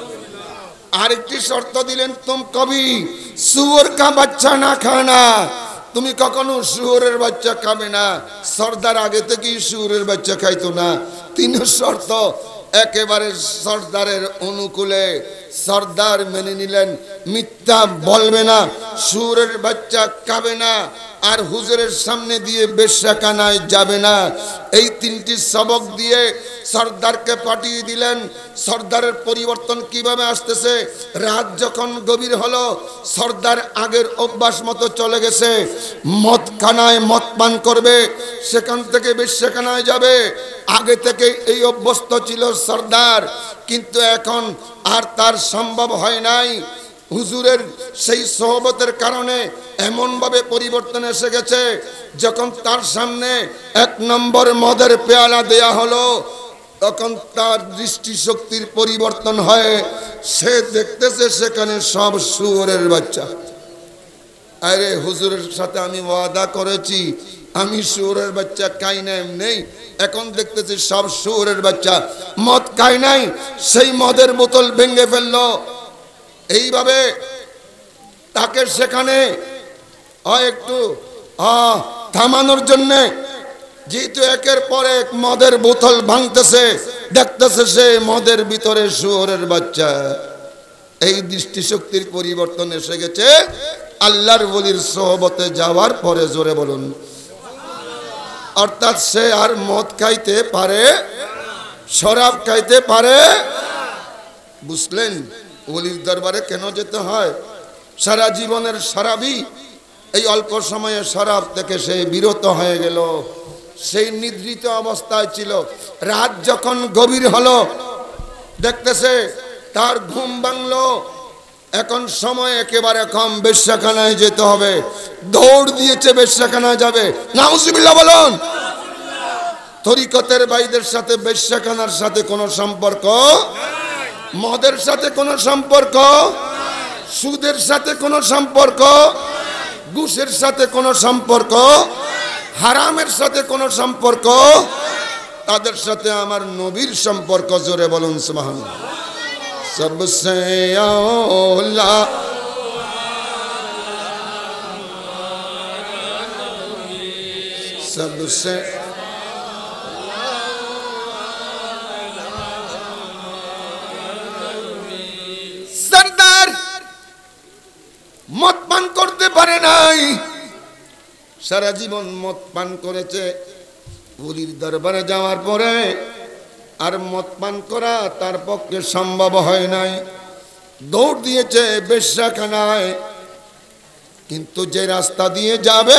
আরেকটি শর্ত দিলেন, তুম কবি শুয়োর কা বাচ্চা না খানা, তুমি কখনো শুয়োরের বাচ্চা খাবে না। সর্দার আগে থেকেই শুয়োরের বাচ্চা খাইতো না। তিন শর্ত একেবারে সর্দারের অনুকূলে। সর্দার মেনে নিলেন, মিথ্যা বলবে না, শুয়োরের বাচ্চা খাবে না, আর হুজুরের সামনে দিয়ে বেশ্যাখানায় যাবে না। এই তিনটি সবক দিয়ে সর্দারকে পাঠিয়ে দিলেন। সর্দারের পরিবর্তন কিভাবে আসতেছে, রাত যখন গভীর হলো সর্দার আগের অভ্যাস মতো চলে গেছে। মদখানায় মদ পান করবে, সেখান থেকে বেশ্যাখানায় যাবে। আগে থেকে এই অভ্যস্ত ছিল সর্দার, কিন্তু এখন আর তার সম্ভব হয় নাই। হুজুরের সেই সোহবতের কারণে এমনভাবে পরিবর্তন এসে গেছে, যখন তার সামনে এক নম্বর মদের পেয়ালা দেয়া হলো তখন তার দৃষ্টিশক্তির পরিবর্তন হয়। সে দেখতেছে সেখানে সব শুয়োরের বাচ্চা। আরে হুজুরের সাথে আমি ওয়াদা করেছি আমি শুয়োরের বাচ্চা খাই না, নেই। এখন দেখতেছি সব শুয়োরের বাচ্চা। মদ খাই নাই, সেই মদের বোতল ভেঙে ফেললো। এইভাবে তাকে সেখানে একটু থামানোর জন্যে, যেহেতু একের পর এক মদের বোতল ভাঙতেছে, দেখতেছে সে মদের ভিতরে শুয়োরের বাচ্চা। এই দৃষ্টিশক্তির পরিবর্তন এসে গেছে আল্লাহর ওলির সোহবতে যাওয়ার পরে। জোরে বলুন। অর্থাৎ সে আর মদ খাইতে পারে, শরাব খাইতে পারে। বুঝলেন ওলির দরবারে কেন যেতে হয়? সারা জীবনের শরাবী এই অল্প সময়ে শরাব থেকে সে বিরত হয়ে গেল। সেই নিদ্রিত অবস্থায় ছিল। রাত যখন গভীর হলো দেখতেছে তার ঘুম ভাঙলো। এখন সময় একেবারে কম, বেশ্যাখানায় যেতে হবে। দৌড় দিয়েছে বেশ্যাখানায় যাবে। নাউজুবিল্লাহ বলুন। তরিকতের ভাইদের সাথে বেশ্যাখানার সাথে কোনো সম্পর্ক, মদের সাথে কোনো সম্পর্ক, সুদের সাথে কোনো সম্পর্ক, ঘুষের সাথে কোনো সম্পর্ক, হারামের সাথে কোনো সম্পর্ক। তাদের সাথে আমার নবীর সম্পর্ক। জোরে বলুন সুবহানাল্লাহ। सबसे औला सबसे সরদার মদ পান করতে পারে নাই, সারা জীবন মদ পান করেছে। ওলির দরবারে যাওয়ার পরে আর মদ পান করা তার পক্ষে সম্ভব হয় নাই। দৌড় দিয়েছে বেশ্যাখানায়। কিন্তু যে রাস্তা দিয়ে যাবে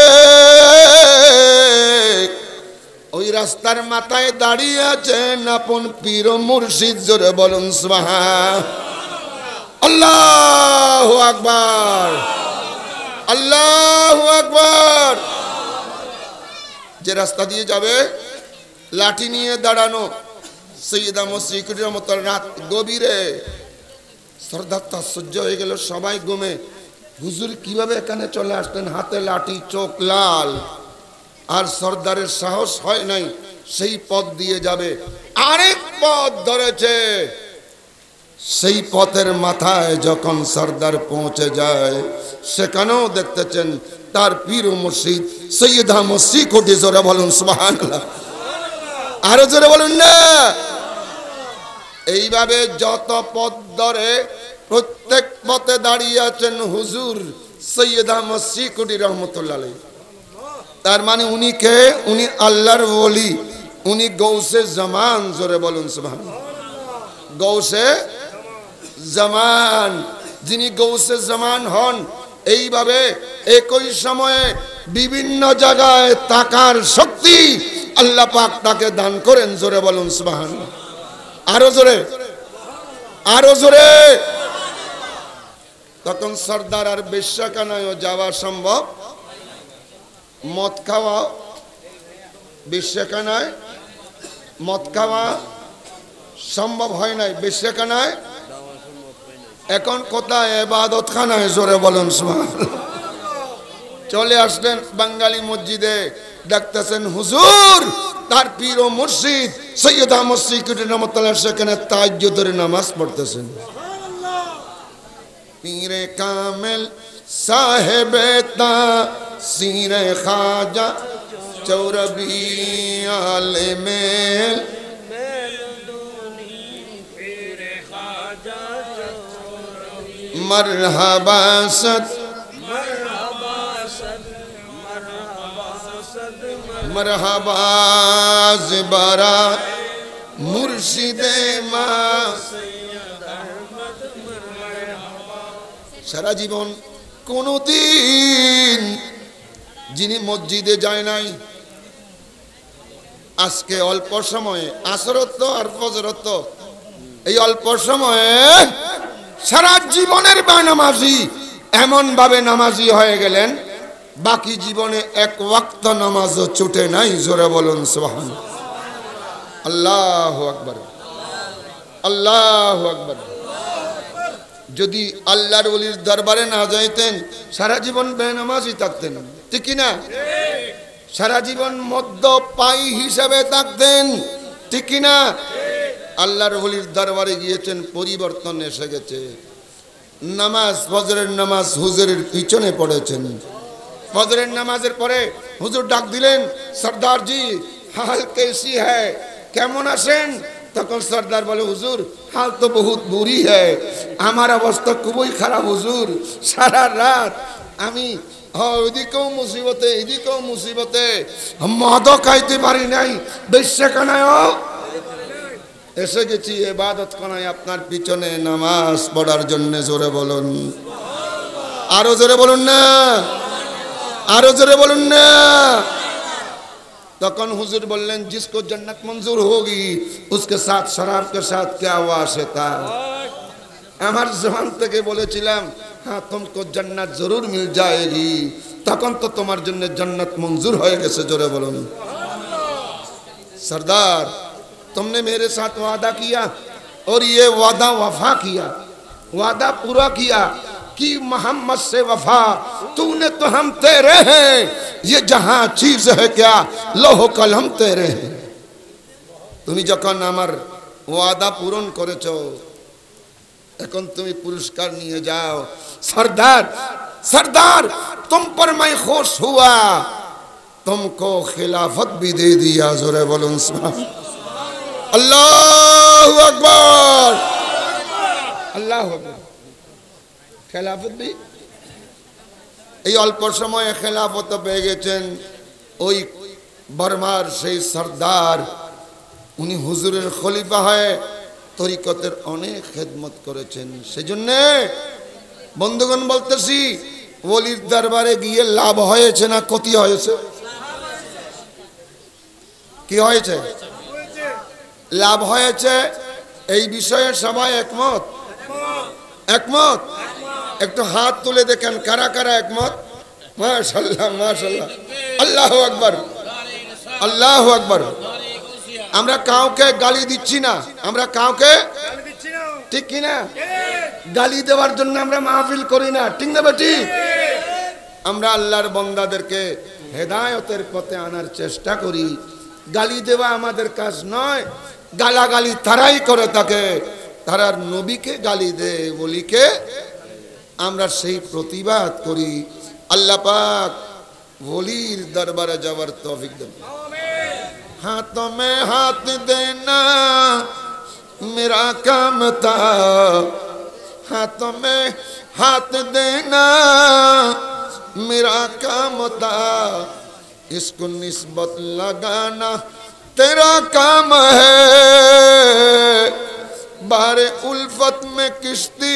ওই রাস্তার মাথায় দাঁড়িয়ে আছেন আপন পীর মুর্শিদ। জোরে বলুন সুবহানাল্লাহ। আল্লাহু আকবার, আল্লাহু আকবার। যে রাস্তা দিয়ে যাবে লাঠি নিয়ে দাঁড়ানো সৈয়দা মুসরিকুর রহমাতুল্লাহ। রাত গভীরে সর্দার তাজ্জুব হয়ে গেল, সবাই ঘুমে। হুজুর কিভাবে এখানে চলে আসলেন? হাতে লাঠি, চোখ লাল। আর সর্দারের সাহস হয় নাই সেই পথ দিয়ে যাবে। আরেক পথ ধরেছে। সেই পথের মাথায় যখন সর্দার পৌঁছে যায় সেখানেও দেখতেছেন তার পীর মুর্শিদ সৈয়দা মুসরিকুর। জোরে বলুন সুবহানাল্লাহ। আরো জোরে বলুন না। এইভাবে যত পথ ধরে প্রত্যেক পথে দাঁড়িয়ে আছেন হুজুর সৈয়দা মুসরিকুর রহমাতুল্লাহ আলাইহি। তার মানে উনি কে? উনি আল্লাহর ওলি, উনি গৌসে জামান। জোরে বলুন সুবহানাল্লাহ। গৌসে জামান, যিনি গৌসে জামান হন। এইভাবে একই সময়ে বিভিন্ন জায়গায় তাকার শক্তি আল্লাহ পাক তাকে দান করেন। জোরে বলুন সুবহানাল্লাহ। আরো জোরে, আরো জোরে। তখন সর্দার আর বেশ্যাখানায়ও যাওয়া সম্ভব, মদ খাওয়া, বেশ্যাখানায় মদ খাওয়া সম্ভব হয় নাই, বেশ্যাখানায়। এখন কোথায়? ইবাদতখানায়। জোরে বলুন সুবহানাল্লাহ। চলে আসলেন বাঙালি মসজিদে, দেখতেছেন হুজুর তার পীর ও মুর্শিদ সৈয়দ আহমদ সিকিউরিটি রহমাতুল্লাহ সেখানে তাহাজ্জুদের নামাজ পড়তেছেন। পীরে কামেল সাহেবে তাসিরে খাজা চৌরবি আলেমেল मरहबा सद मरहबा ज़बारा मुर्शिदे मा। সারা জীবন কোনদিন যিনি মসজিদে যায় নাই, আজকে অল্প সময়ে আসরত আর ফজরত এই অল্প সময়ে সারা জীবনের বেনামাজি এমন ভাবে নামাজি হয়ে গেলেন, বাকি জীবনে এক ওয়াক্ত নামাজও ছুটে নাই। জোরে বলুন সুবহানাল্লাহ। আল্লাহু আকবার, আল্লাহু আকবার। যদি আল্লাহর ওলির দরবারে না যাইতেন সারা জীবন বেনামাজি থাকতেন, ঠিক কি না? সারা জীবন মদ্যপায়ী হিসেবে থাকতেন, ঠিক কি না? আল্লাহর ওলির দরবারে গিয়েছেন, পরিবর্তন এসে গেছে। নামাজ, ফজরের নামাজ হুজুরের পিছনে পড়েছেন। ফজরের নামাজের পরে হুজুর ডাক দিলেন, সর্দার জি হাল কেসি হ্যায়, কেমন আছেন? তখন সর্দার বলে, হুজুর হাল তো বহুত বুরি হ্যায়, আমার অবস্থা খুবই খারাপ হুজুর। সারা রাত আমি ওইদিকেও মুসিবতে এদিকেও মুসিবতে, মদও খাইতে পারি নাই, বেশ্যাখানায়ও এসে গেছি, ইবাদত খানায় আপনার পিছনে নামাজ পড়ার জন্য। জোরে বলুন, আরো জোরে বলুন না, আরো জোরে বলুন না। তখন হুজুর বললেন, जिसको जन्नत मंजूर होगी उसके साथ शराब के साथ क्या वास्ता। আমার জবান থেকে বলেছিলাম, হ্যাঁ तुमको जन्नत जरूर मिल जाएगी, তখন তো তোমার জন্য জান্নাত মঞ্জুর হয়ে গেছে। জোরে বলুন। सरदार तुमने मेरे साथ वादा किया और ये वादा वफा किया, वादा पूरा किया कि मोहम्मद से वफा, तूने तो हम तेरे हैं, ये जहां चीज है क्या लोह कलम तेरे हैं। তুমি যখন আমার ওয়াদা পূরণ করেছো, এখন তুমি পুরস্কার নিয়ে যাও। सरदार सरदार तुम पर मैं खुश हुआ, तुमको खिलाफत भी दे दिया। जोरे बोलूं अल्लाहु अकबर, अल्लाहु अकबर। খেলাফত भी এই অল্প সময়ে খেলাফত পেয়ে গেছেন। ওই বর্মার সেই সর্দার, উনি হুজুরের খলিফা হয়ে তরিকতের অনেক খেদমত করেছেন। সেজন্য বন্ধুগণ বলতেছি, ওলির দরবারে গিয়ে লাভ হয়েছে না ক্ষতি হয়েছে? কি হয়েছে? লাভ হয়েছে। এই বিষয়ে সবাই একমত? একমত? একটু হাত তুলে দেখেন কারা কারা একমত। মাশাআল্লাহ, মাশাআল্লাহ, আল্লাহু আকবার, আল্লাহু আকবার। আমরা কাউকে গালি দিচ্ছি না, আমরা কাউকে, ঠিক কি না? গালি দেওয়ার জন্য আমরা মাহফিল করি না, ঠিক না বেটি? আমরা আল্লাহর বান্দাদেরকে হেদায়েতের পথে আনার চেষ্টা করি। গালি দেওয়া আমাদের কাজ নয়। গালাগালি তারাই করে থাকে, তারা নবীকে গালি দেয়, বলিকে আমরা সেই প্রতিবাদ করি। আল্লাহ পাক ওলির দরবারে যাওয়ার তৌফিক দেন। हाथों में हाथ देना मेरा काम था, हाथों में हाथ देना मेरा काम था, इसको निस्बत लगाना तेरा काम है, बारे उल्फत में किश्ती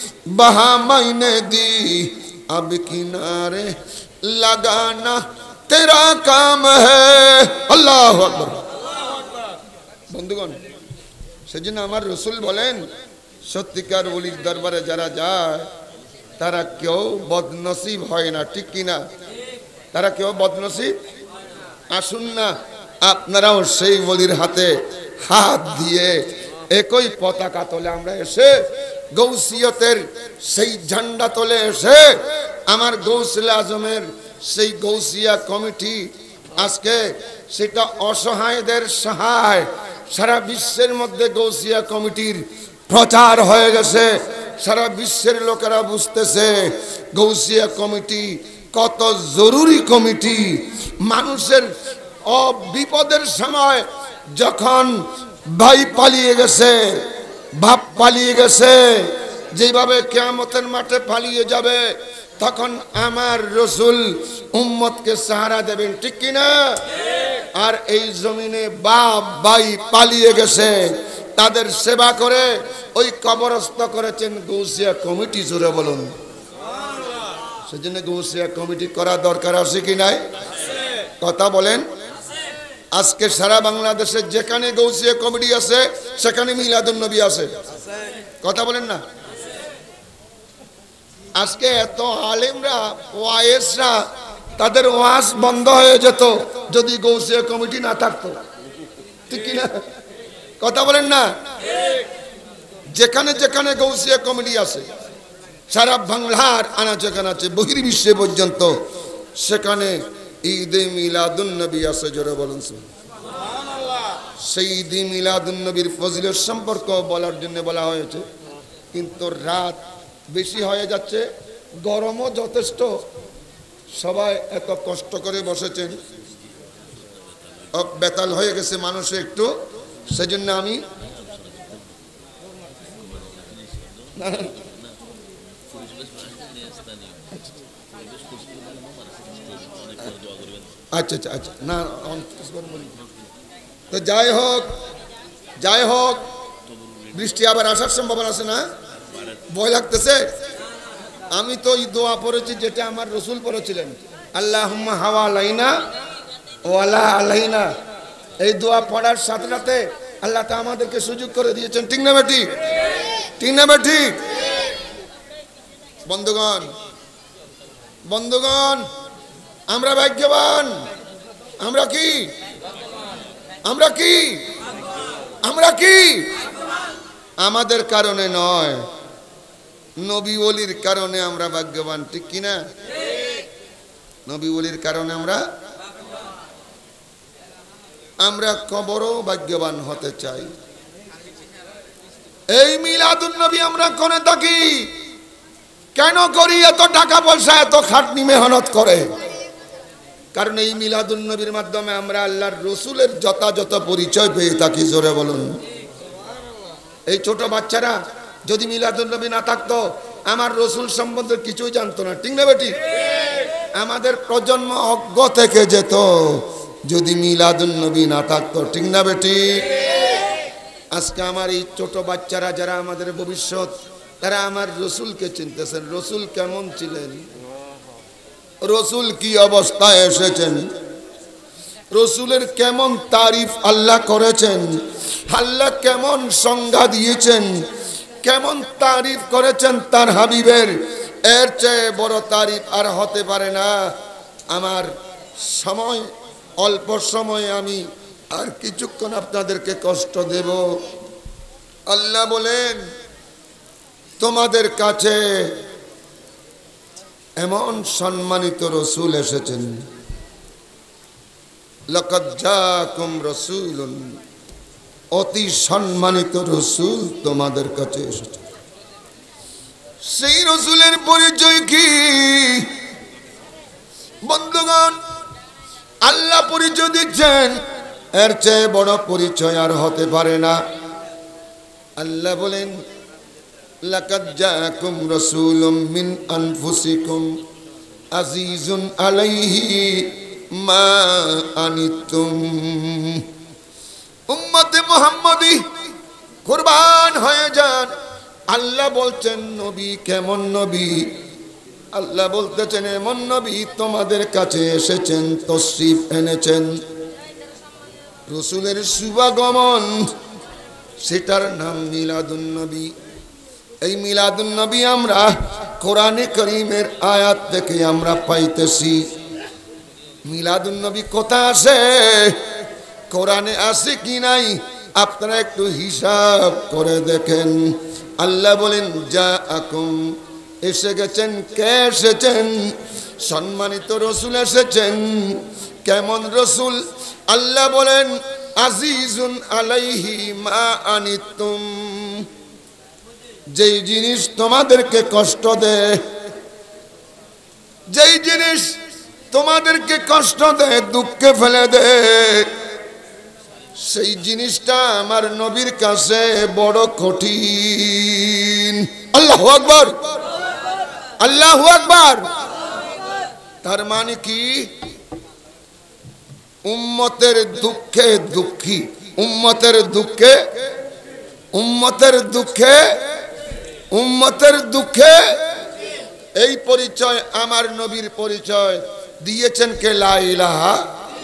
बहा मैंने दी, अब किनारे लगाना तेरा काम है। আল্লাহু আকবার। বন্ধুগণ, সেজন্য আমার রাসূল বলেন সত্যিকার ওলির দরবারে যারা যায় তারা কেউ বদনসিব হয় না, ঠিক কি না? তারা কেউ বদনসিব। আসুন না আপনারাও সেই ওলির হাতে হাত দিয়ে একই পতাকা তলে আমরা এসে গৌসিয়তের সেই ঝান্ডা তলে এসে আমার গৌসুল আজমের সেই গৌসিয়া কমিটি আজকে সেটা অসহায়দের সহায়। সারা বিশ্বের মধ্যে গৌসিয়া কমিটির প্রচার হয়ে গেছে, সারা বিশ্বের লোকেরা বুঝতেছে গৌসিয়া কমিটি কত জরুরি কমিটি। মানুষের বিপদের সময় যখন ভাই পালিয়ে গেছে, বাপ পালিয়ে গেছে, যেভাবে কিয়ামতের মাঠে পালিয়ে যাবে, তখন আমার রাসূল উম্মতকে সাহারা দেবেন, ঠিক কি না? আর এই জমিনে বাপ ভাই পালিয়ে গেছে, তাদের সেবা করে ওই কবরস্থ করেছেন গৌসিয়া কমিটি। জোরে বলুন। সেজন্য গৌসিয়া কমিটি করা দরকার আছে কি নাই? কথা বলেন। আজকে সারা বাংলাদেশে যেখানে গৌসিয়া কমিটি আছে সেখানে মিলাদুন নবী আছে, কথা বলেন না? আজকে এত আলেমরা ওয়াইজরা তাদের ওয়াজ বন্ধ হয়ে যেত যদি গৌসিয়া কমিটি না থাকতো, ঠিক কি না? কথা বলেন না? যেখানে যেখানে গৌসিয়া কমিটি আছে সারা বাংলার আনাচে কানাচে বহির্বিশ্বে পর্যন্ত সেখানে ঈদে মিলাদুন নবী আছে। জোরে বলুন সুবহানাল্লাহ। সেই ঈদে মিলাদুন নবীর ফজিলত সম্পর্ক বলার জন্য বলা হয়েছে, কিন্তু রাত বেশি হয়ে যাচ্ছে, গরমও যথেষ্ট, সবাই এত কষ্ট করে বসেছেন, বেতাল হয়ে গেছে মানুষ একটু, সেজন্য আমি আচ্ছা আচ্ছা আচ্ছা না তো যাই হোক, বৃষ্টি আবার আসার সম্ভাবনা আছে না? ভয় লাগতেছে। আমি তো এই দোয়া পড়েছি যেটা আমার রাসূল পড়েছিলেন, আল্লাহুম্মা হাওয়ালাইনা ওয়ালা আলাইনা। এই দোয়া পড়ার সাথে সাথে আল্লাহ তা আমাদেরকে সুযোগ করে দিয়েছেন, ঠিক না বেটি? ঠিক না বেটি? বন্ধুগণ, আমরা ভাগ্যবান। আমরা কি আমাদের কারণে নয়, নবী ওলির কারণে আমরা ভাগ্যবান, ঠিক কি না? নবী ওলির কারণে আমরা কবরও ভাগ্যবান হতে চাই। এই মিলাদুন নবী আমরা কোনে থাকি, কেন করি? এত টাকা পয়সা, এত খাটনি মেহনত করে, কারণ এই মিলাদুন নবীর মাধ্যমে আমরা আল্লাহর রাসূলের যথাযথ পরিচয় পেয়ে থাকি। জোরে বলুন। এই ছোট বাচ্চারা যদি মিলাদুন নবী না থাকতো আমার রাসূল সম্বন্ধে কিছুই জানতো না, ঠিক না বেটি? আমাদের প্রজন্ম অজ্ঞ থেকে যেত যদি মিলাদুন নবী না থাকতো, ঠিক না বেটি? আজকে আমার এই ছোট বাচ্চারা যারা আমাদের ভবিষ্যৎ, তারা আমার রাসূলকে চিনতেছেন। রাসূল কেমন ছিলেন, রাসূল কি অবস্থায় এসেছেন, রাসূলের কেমন তারিফ আল্লাহ করেছেন, আল্লাহ কেমন সংজ্ঞা দিয়েছেন, কেমন তারিফ করেছেন তার হাবিবের, এর চেয়ে বড় তারিফ আর হতে পারে না। আমার সময় অল্প সময়, আমি আর কিছুক্ষণ আপনাদেরকে কষ্ট দেব। আল্লাহ বলেন তোমাদের কাছে এমন সম্মানিত রাসূল এসেছেন, লাকাদ জাআকুম রাসূলুন, অতি সম্মানিত রাসূল তোমাদের কাছে এসেছে। সেই রাসূলের পরিচয় কি? বন্ধুগণ, আল্লাহ পরিচয় দিচ্ছেন, এর চেয়ে বড় পরিচয় আর হতে পারে না। আল্লাহ বলেন লাকাদ জাআকুম রাসূলুম মিন আনফুসিকুম আজিজুন আলাইহি মা আনিতুম। উম্মতে মুহাম্মাদি কুরবান হয়ে যান। আল্লাহ বলছেন নবী কেমন নবী? আল্লাহ বলতেছেন এমন নবী তোমাদের কাছে এসেছেন, তশরিফ এনেছেন, রসুলের শুভাগমন, সেটার নাম মিলাদুন নবী। এই মিলাদুন নবী আমরা কোরআনে কারীমের আয়াত থেকে আমরা পাইতেছি। মিলাদুন নবী কোথায় আসে, কোরআনে আসে কি নাই আপনারা একটু হিসাব করে দেখেন। আল্লাহ বলেন জাআকুম, এসে গেছেন। কে এসেছেন? সম্মানিত রসুল এসেছেন। কেমন রসুল? আল্লাহ বলেন আজিজুন আলাইহি মা আনিতুম, যেই জিনিস তোমাদেরকে কষ্ট দেয়, যেই জিনিস তোমাদেরকে কষ্ট দেয়, দুঃখে ফেলে দেয়, সেই জিনিসটা আমার নবীর কাছে বড় কঠিন। আল্লাহু আকবার, আল্লাহু আকবার। তার মানে কি? উম্মতের দুঃখে দুঃখী, উম্মতের দুঃখে, উম্মতের দুঃখে, উম্মতের দুঃখে এই পরিচয় আমার নবীর পরিচয় দিয়েছেন কে? লা ইলাহা।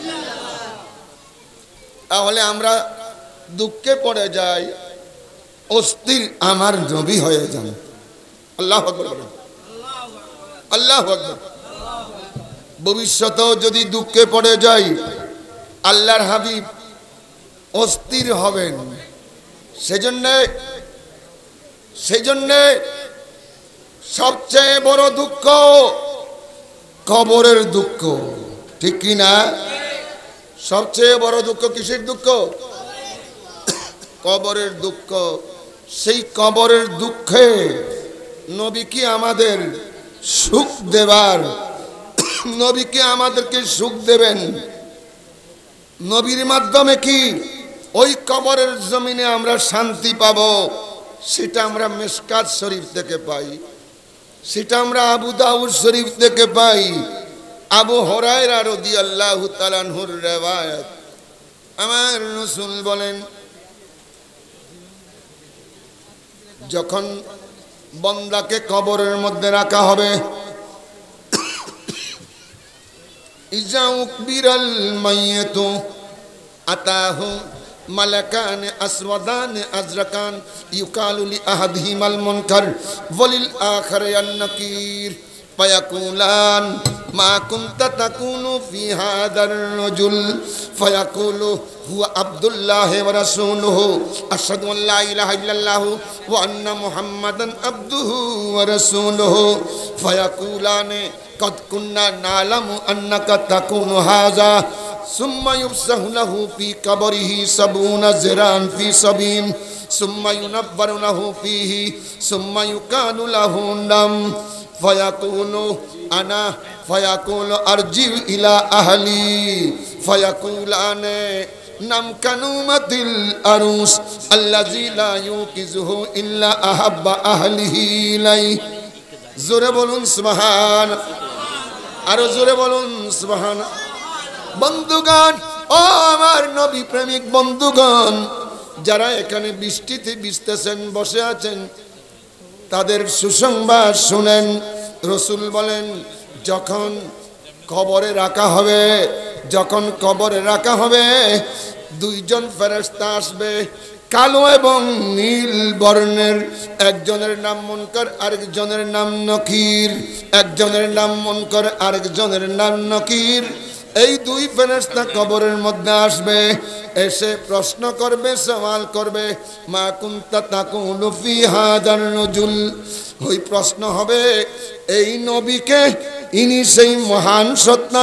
তাহলে আমরা দুঃখে পড়ে যাই, অস্থির আমার নবী হয়ে যান। আল্লাহু আকবার, আল্লাহু আকবার। ভবিষ্যতেও যদি দুঃখে পড়ে যাই, আল্লাহর হাবিব অস্থির হবেন। সেজন্য সবচেয়ে বড় দুঃখ কবরের দুঃখ, ঠিক কি না? সবচেয়ে বড় দুঃখ কিসের দুঃখ? কবরের দুঃখ। সেই কবরের দুঃখে নবী কি আমাদের সুখ দেবার, নবী কি আমাদেরকে সুখ দেবেন? নবীর মাধ্যমে কি ওই কবরের জমিনে আমরা শান্তি পাব? সেটা আমরা মিশকাত শরীফ থেকে পাই, সেটা আমরা আবু দাউদ শরীফ থেকে পাই। আবু হুরায়রা রাদিয়াল্লাহু তাআলা আনহুর riwayat, আমার রাসূল বলেন যখন বান্দাকে কবরের মধ্যে রাখা হবে, ইজা উকবিরাল মাইয়াতু আতাহু মালাকান আসওয়াদান আজরাকান ইউকালু লি আহাদিহিমাল মুনকার ওয়ালিল আখারি আন-নাকির ফায়াকুলান মা কুনতা তাকুনু ফি হাদার রাজুল ফায়াকুলু হুয়া আব্দুল্লাহ ওয়া রাসূলুহু আশহাদু আন লা ইলাহা ইল্লাল্লাহ ওয়া আন্না মুহাম্মাদান আবদুহু ওয়া রাসূলুহু ফায়াকুলান قد كنا نعلم أنك تكون هذا ثم يفسح له في قبره 70 ذراعا في 70 ثم ينبر له فيه ثم يقال له نم فيقول أنا فيقول أرجع إلى أهلي فيقولان نم كنومة الأروس الذي لا يوقظه إلا أحب أهله إليه জোরে বলুন সুবহান, আরো জোরে বলুন সুবহান। বন্ধুগণ, ও আমার নবী প্রেমিক বন্ধুগণ, যারা এখানে বৃষ্টিতে ভিজতেছেন, বসে আছেন, তাদের সুসংবাদ শুনেন। রসুল বলেন যখন কবরে রাখা হবে, যখন কবরে রাখা হবে, দুইজন ফেরেশতা আসবে, কালো এবং নীল বর্ণের। একজনের নাম মুনকার, আরেকজনের নাম নকির। একজনের নাম মুনকার, আরেকজনের নাম নকির। এই দুই ফেরেশতা কবরের মধ্যে আসবে, এসে প্রশ্ন করবে, সওয়াল করবে, মা কুনতা তাকুলু ফি হাদার রাজুল। ওই প্রশ্ন হবে এই নবীকে, ইনি সেই মহান সত্তা,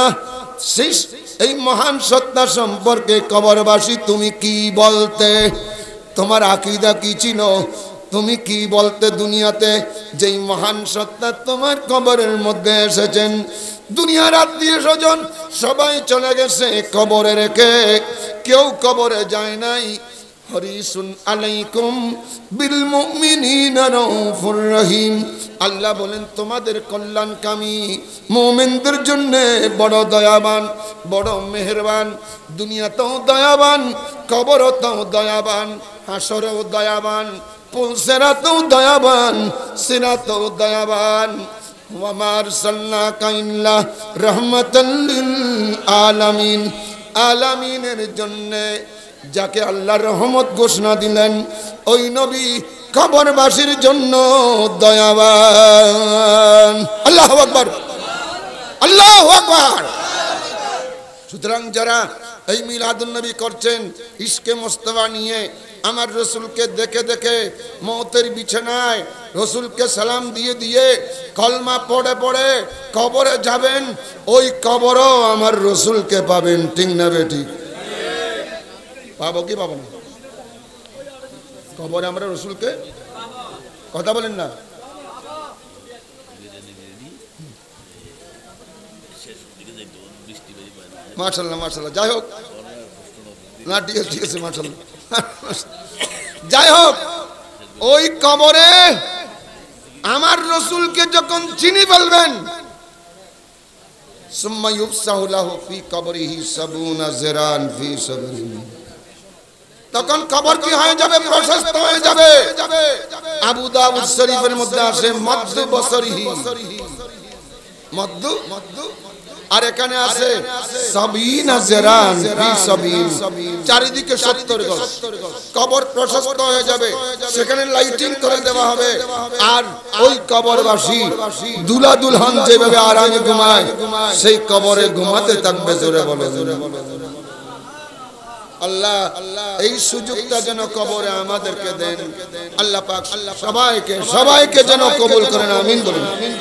এই মহান সত্তা সম্পর্কে কবরবাসী তুমি কি বলতে? তোমার আকীদা কি ছিল? তুমি কি বলতে দুনিয়াতে? যেই মহান সত্তা তোমার কবরের মধ্যে এসেছেন, দুনিয়ার আত্মীয় স্বজন সবাই চলে গেছে কবরে রেখে, কেউ কবরে যায় নাই। হরিসুন আলাইকুম বিল মুমিনিনা রাউফুর রহিম। আল্লাহ বলেন তোমাদের কল্যাণকামী, মুমিনদের জন্য বড় দয়াবান, বড় মেহেরবান। দুনিয়াতেও দয়াবান, কবরতেও দয়াবান, হাসরেও দয়াবান, পুলসেরাতেও দয়াবান, সিরাতেও দয়াবান। ওয়া মা আরসালনাকা ইল্লা রাহমাতাল লিল আলামিন। আলামিনের জন্য যাকে আল্লাহ রহমত ঘোষণা দিলেন ওই নবী কবরবাসীর জন্য দয়াবান। আল্লাহু আকবার, আল্লাহু আকবার। সুতরাং যারা এই মিলাদুন নবী করছেন ইশকে মুস্তাফা নিয়ে, আমার রসুলকে দেখে দেখে মওতের বিছানায় রসুলকে সালাম দিয়ে দিয়ে কলমা পড়ে পড়ে কবরে যাবেন, ওই কবরও আমার রসুলকে পাবেন। ঠিক না বেঠিক? পাবো কি পাবো না? কবরে আমরা রসুলকে, কথা বলেন না? মাশাআল্লাহ মাশাআল্লাহ। যাই হোক না, ঠিক আছে মাশাআল্লাহ। যাই হোক, ওই কবরে আমার রসুলকে যখন চিনি ফেলবেন, সুম্মা ইউফসাহু লাহু ফি কবরিহি 70 জিরান ফি সাবরিহি, তখন কবর কি হয়ে যাবে? প্রশস্ত হয়ে যাবে। আবু দাউদ শরীফের মধ্যে আছে মদ্দু বসরিহি, মদ্দু, আর এখানে আছে 70 জিরান ফি সাবিল, চারিদিকে 70 গজ। কবর প্রশস্ত হয়ে যাবে, সেখানে লাইটিং করে দেওয়া হবে, আর ওই কবরবাসী দুলা দুলহান যেভাবে আরামে ঘুমায় সেই কবরে ঘুমাতে থাকবে। জোরে বলো আল্লাহ এই সুযোগটা যেন কবরে আমাদেরকে দেন। আল্লাহ পাক সবাইকে যেন কবুল করেন। আমিন বলুন।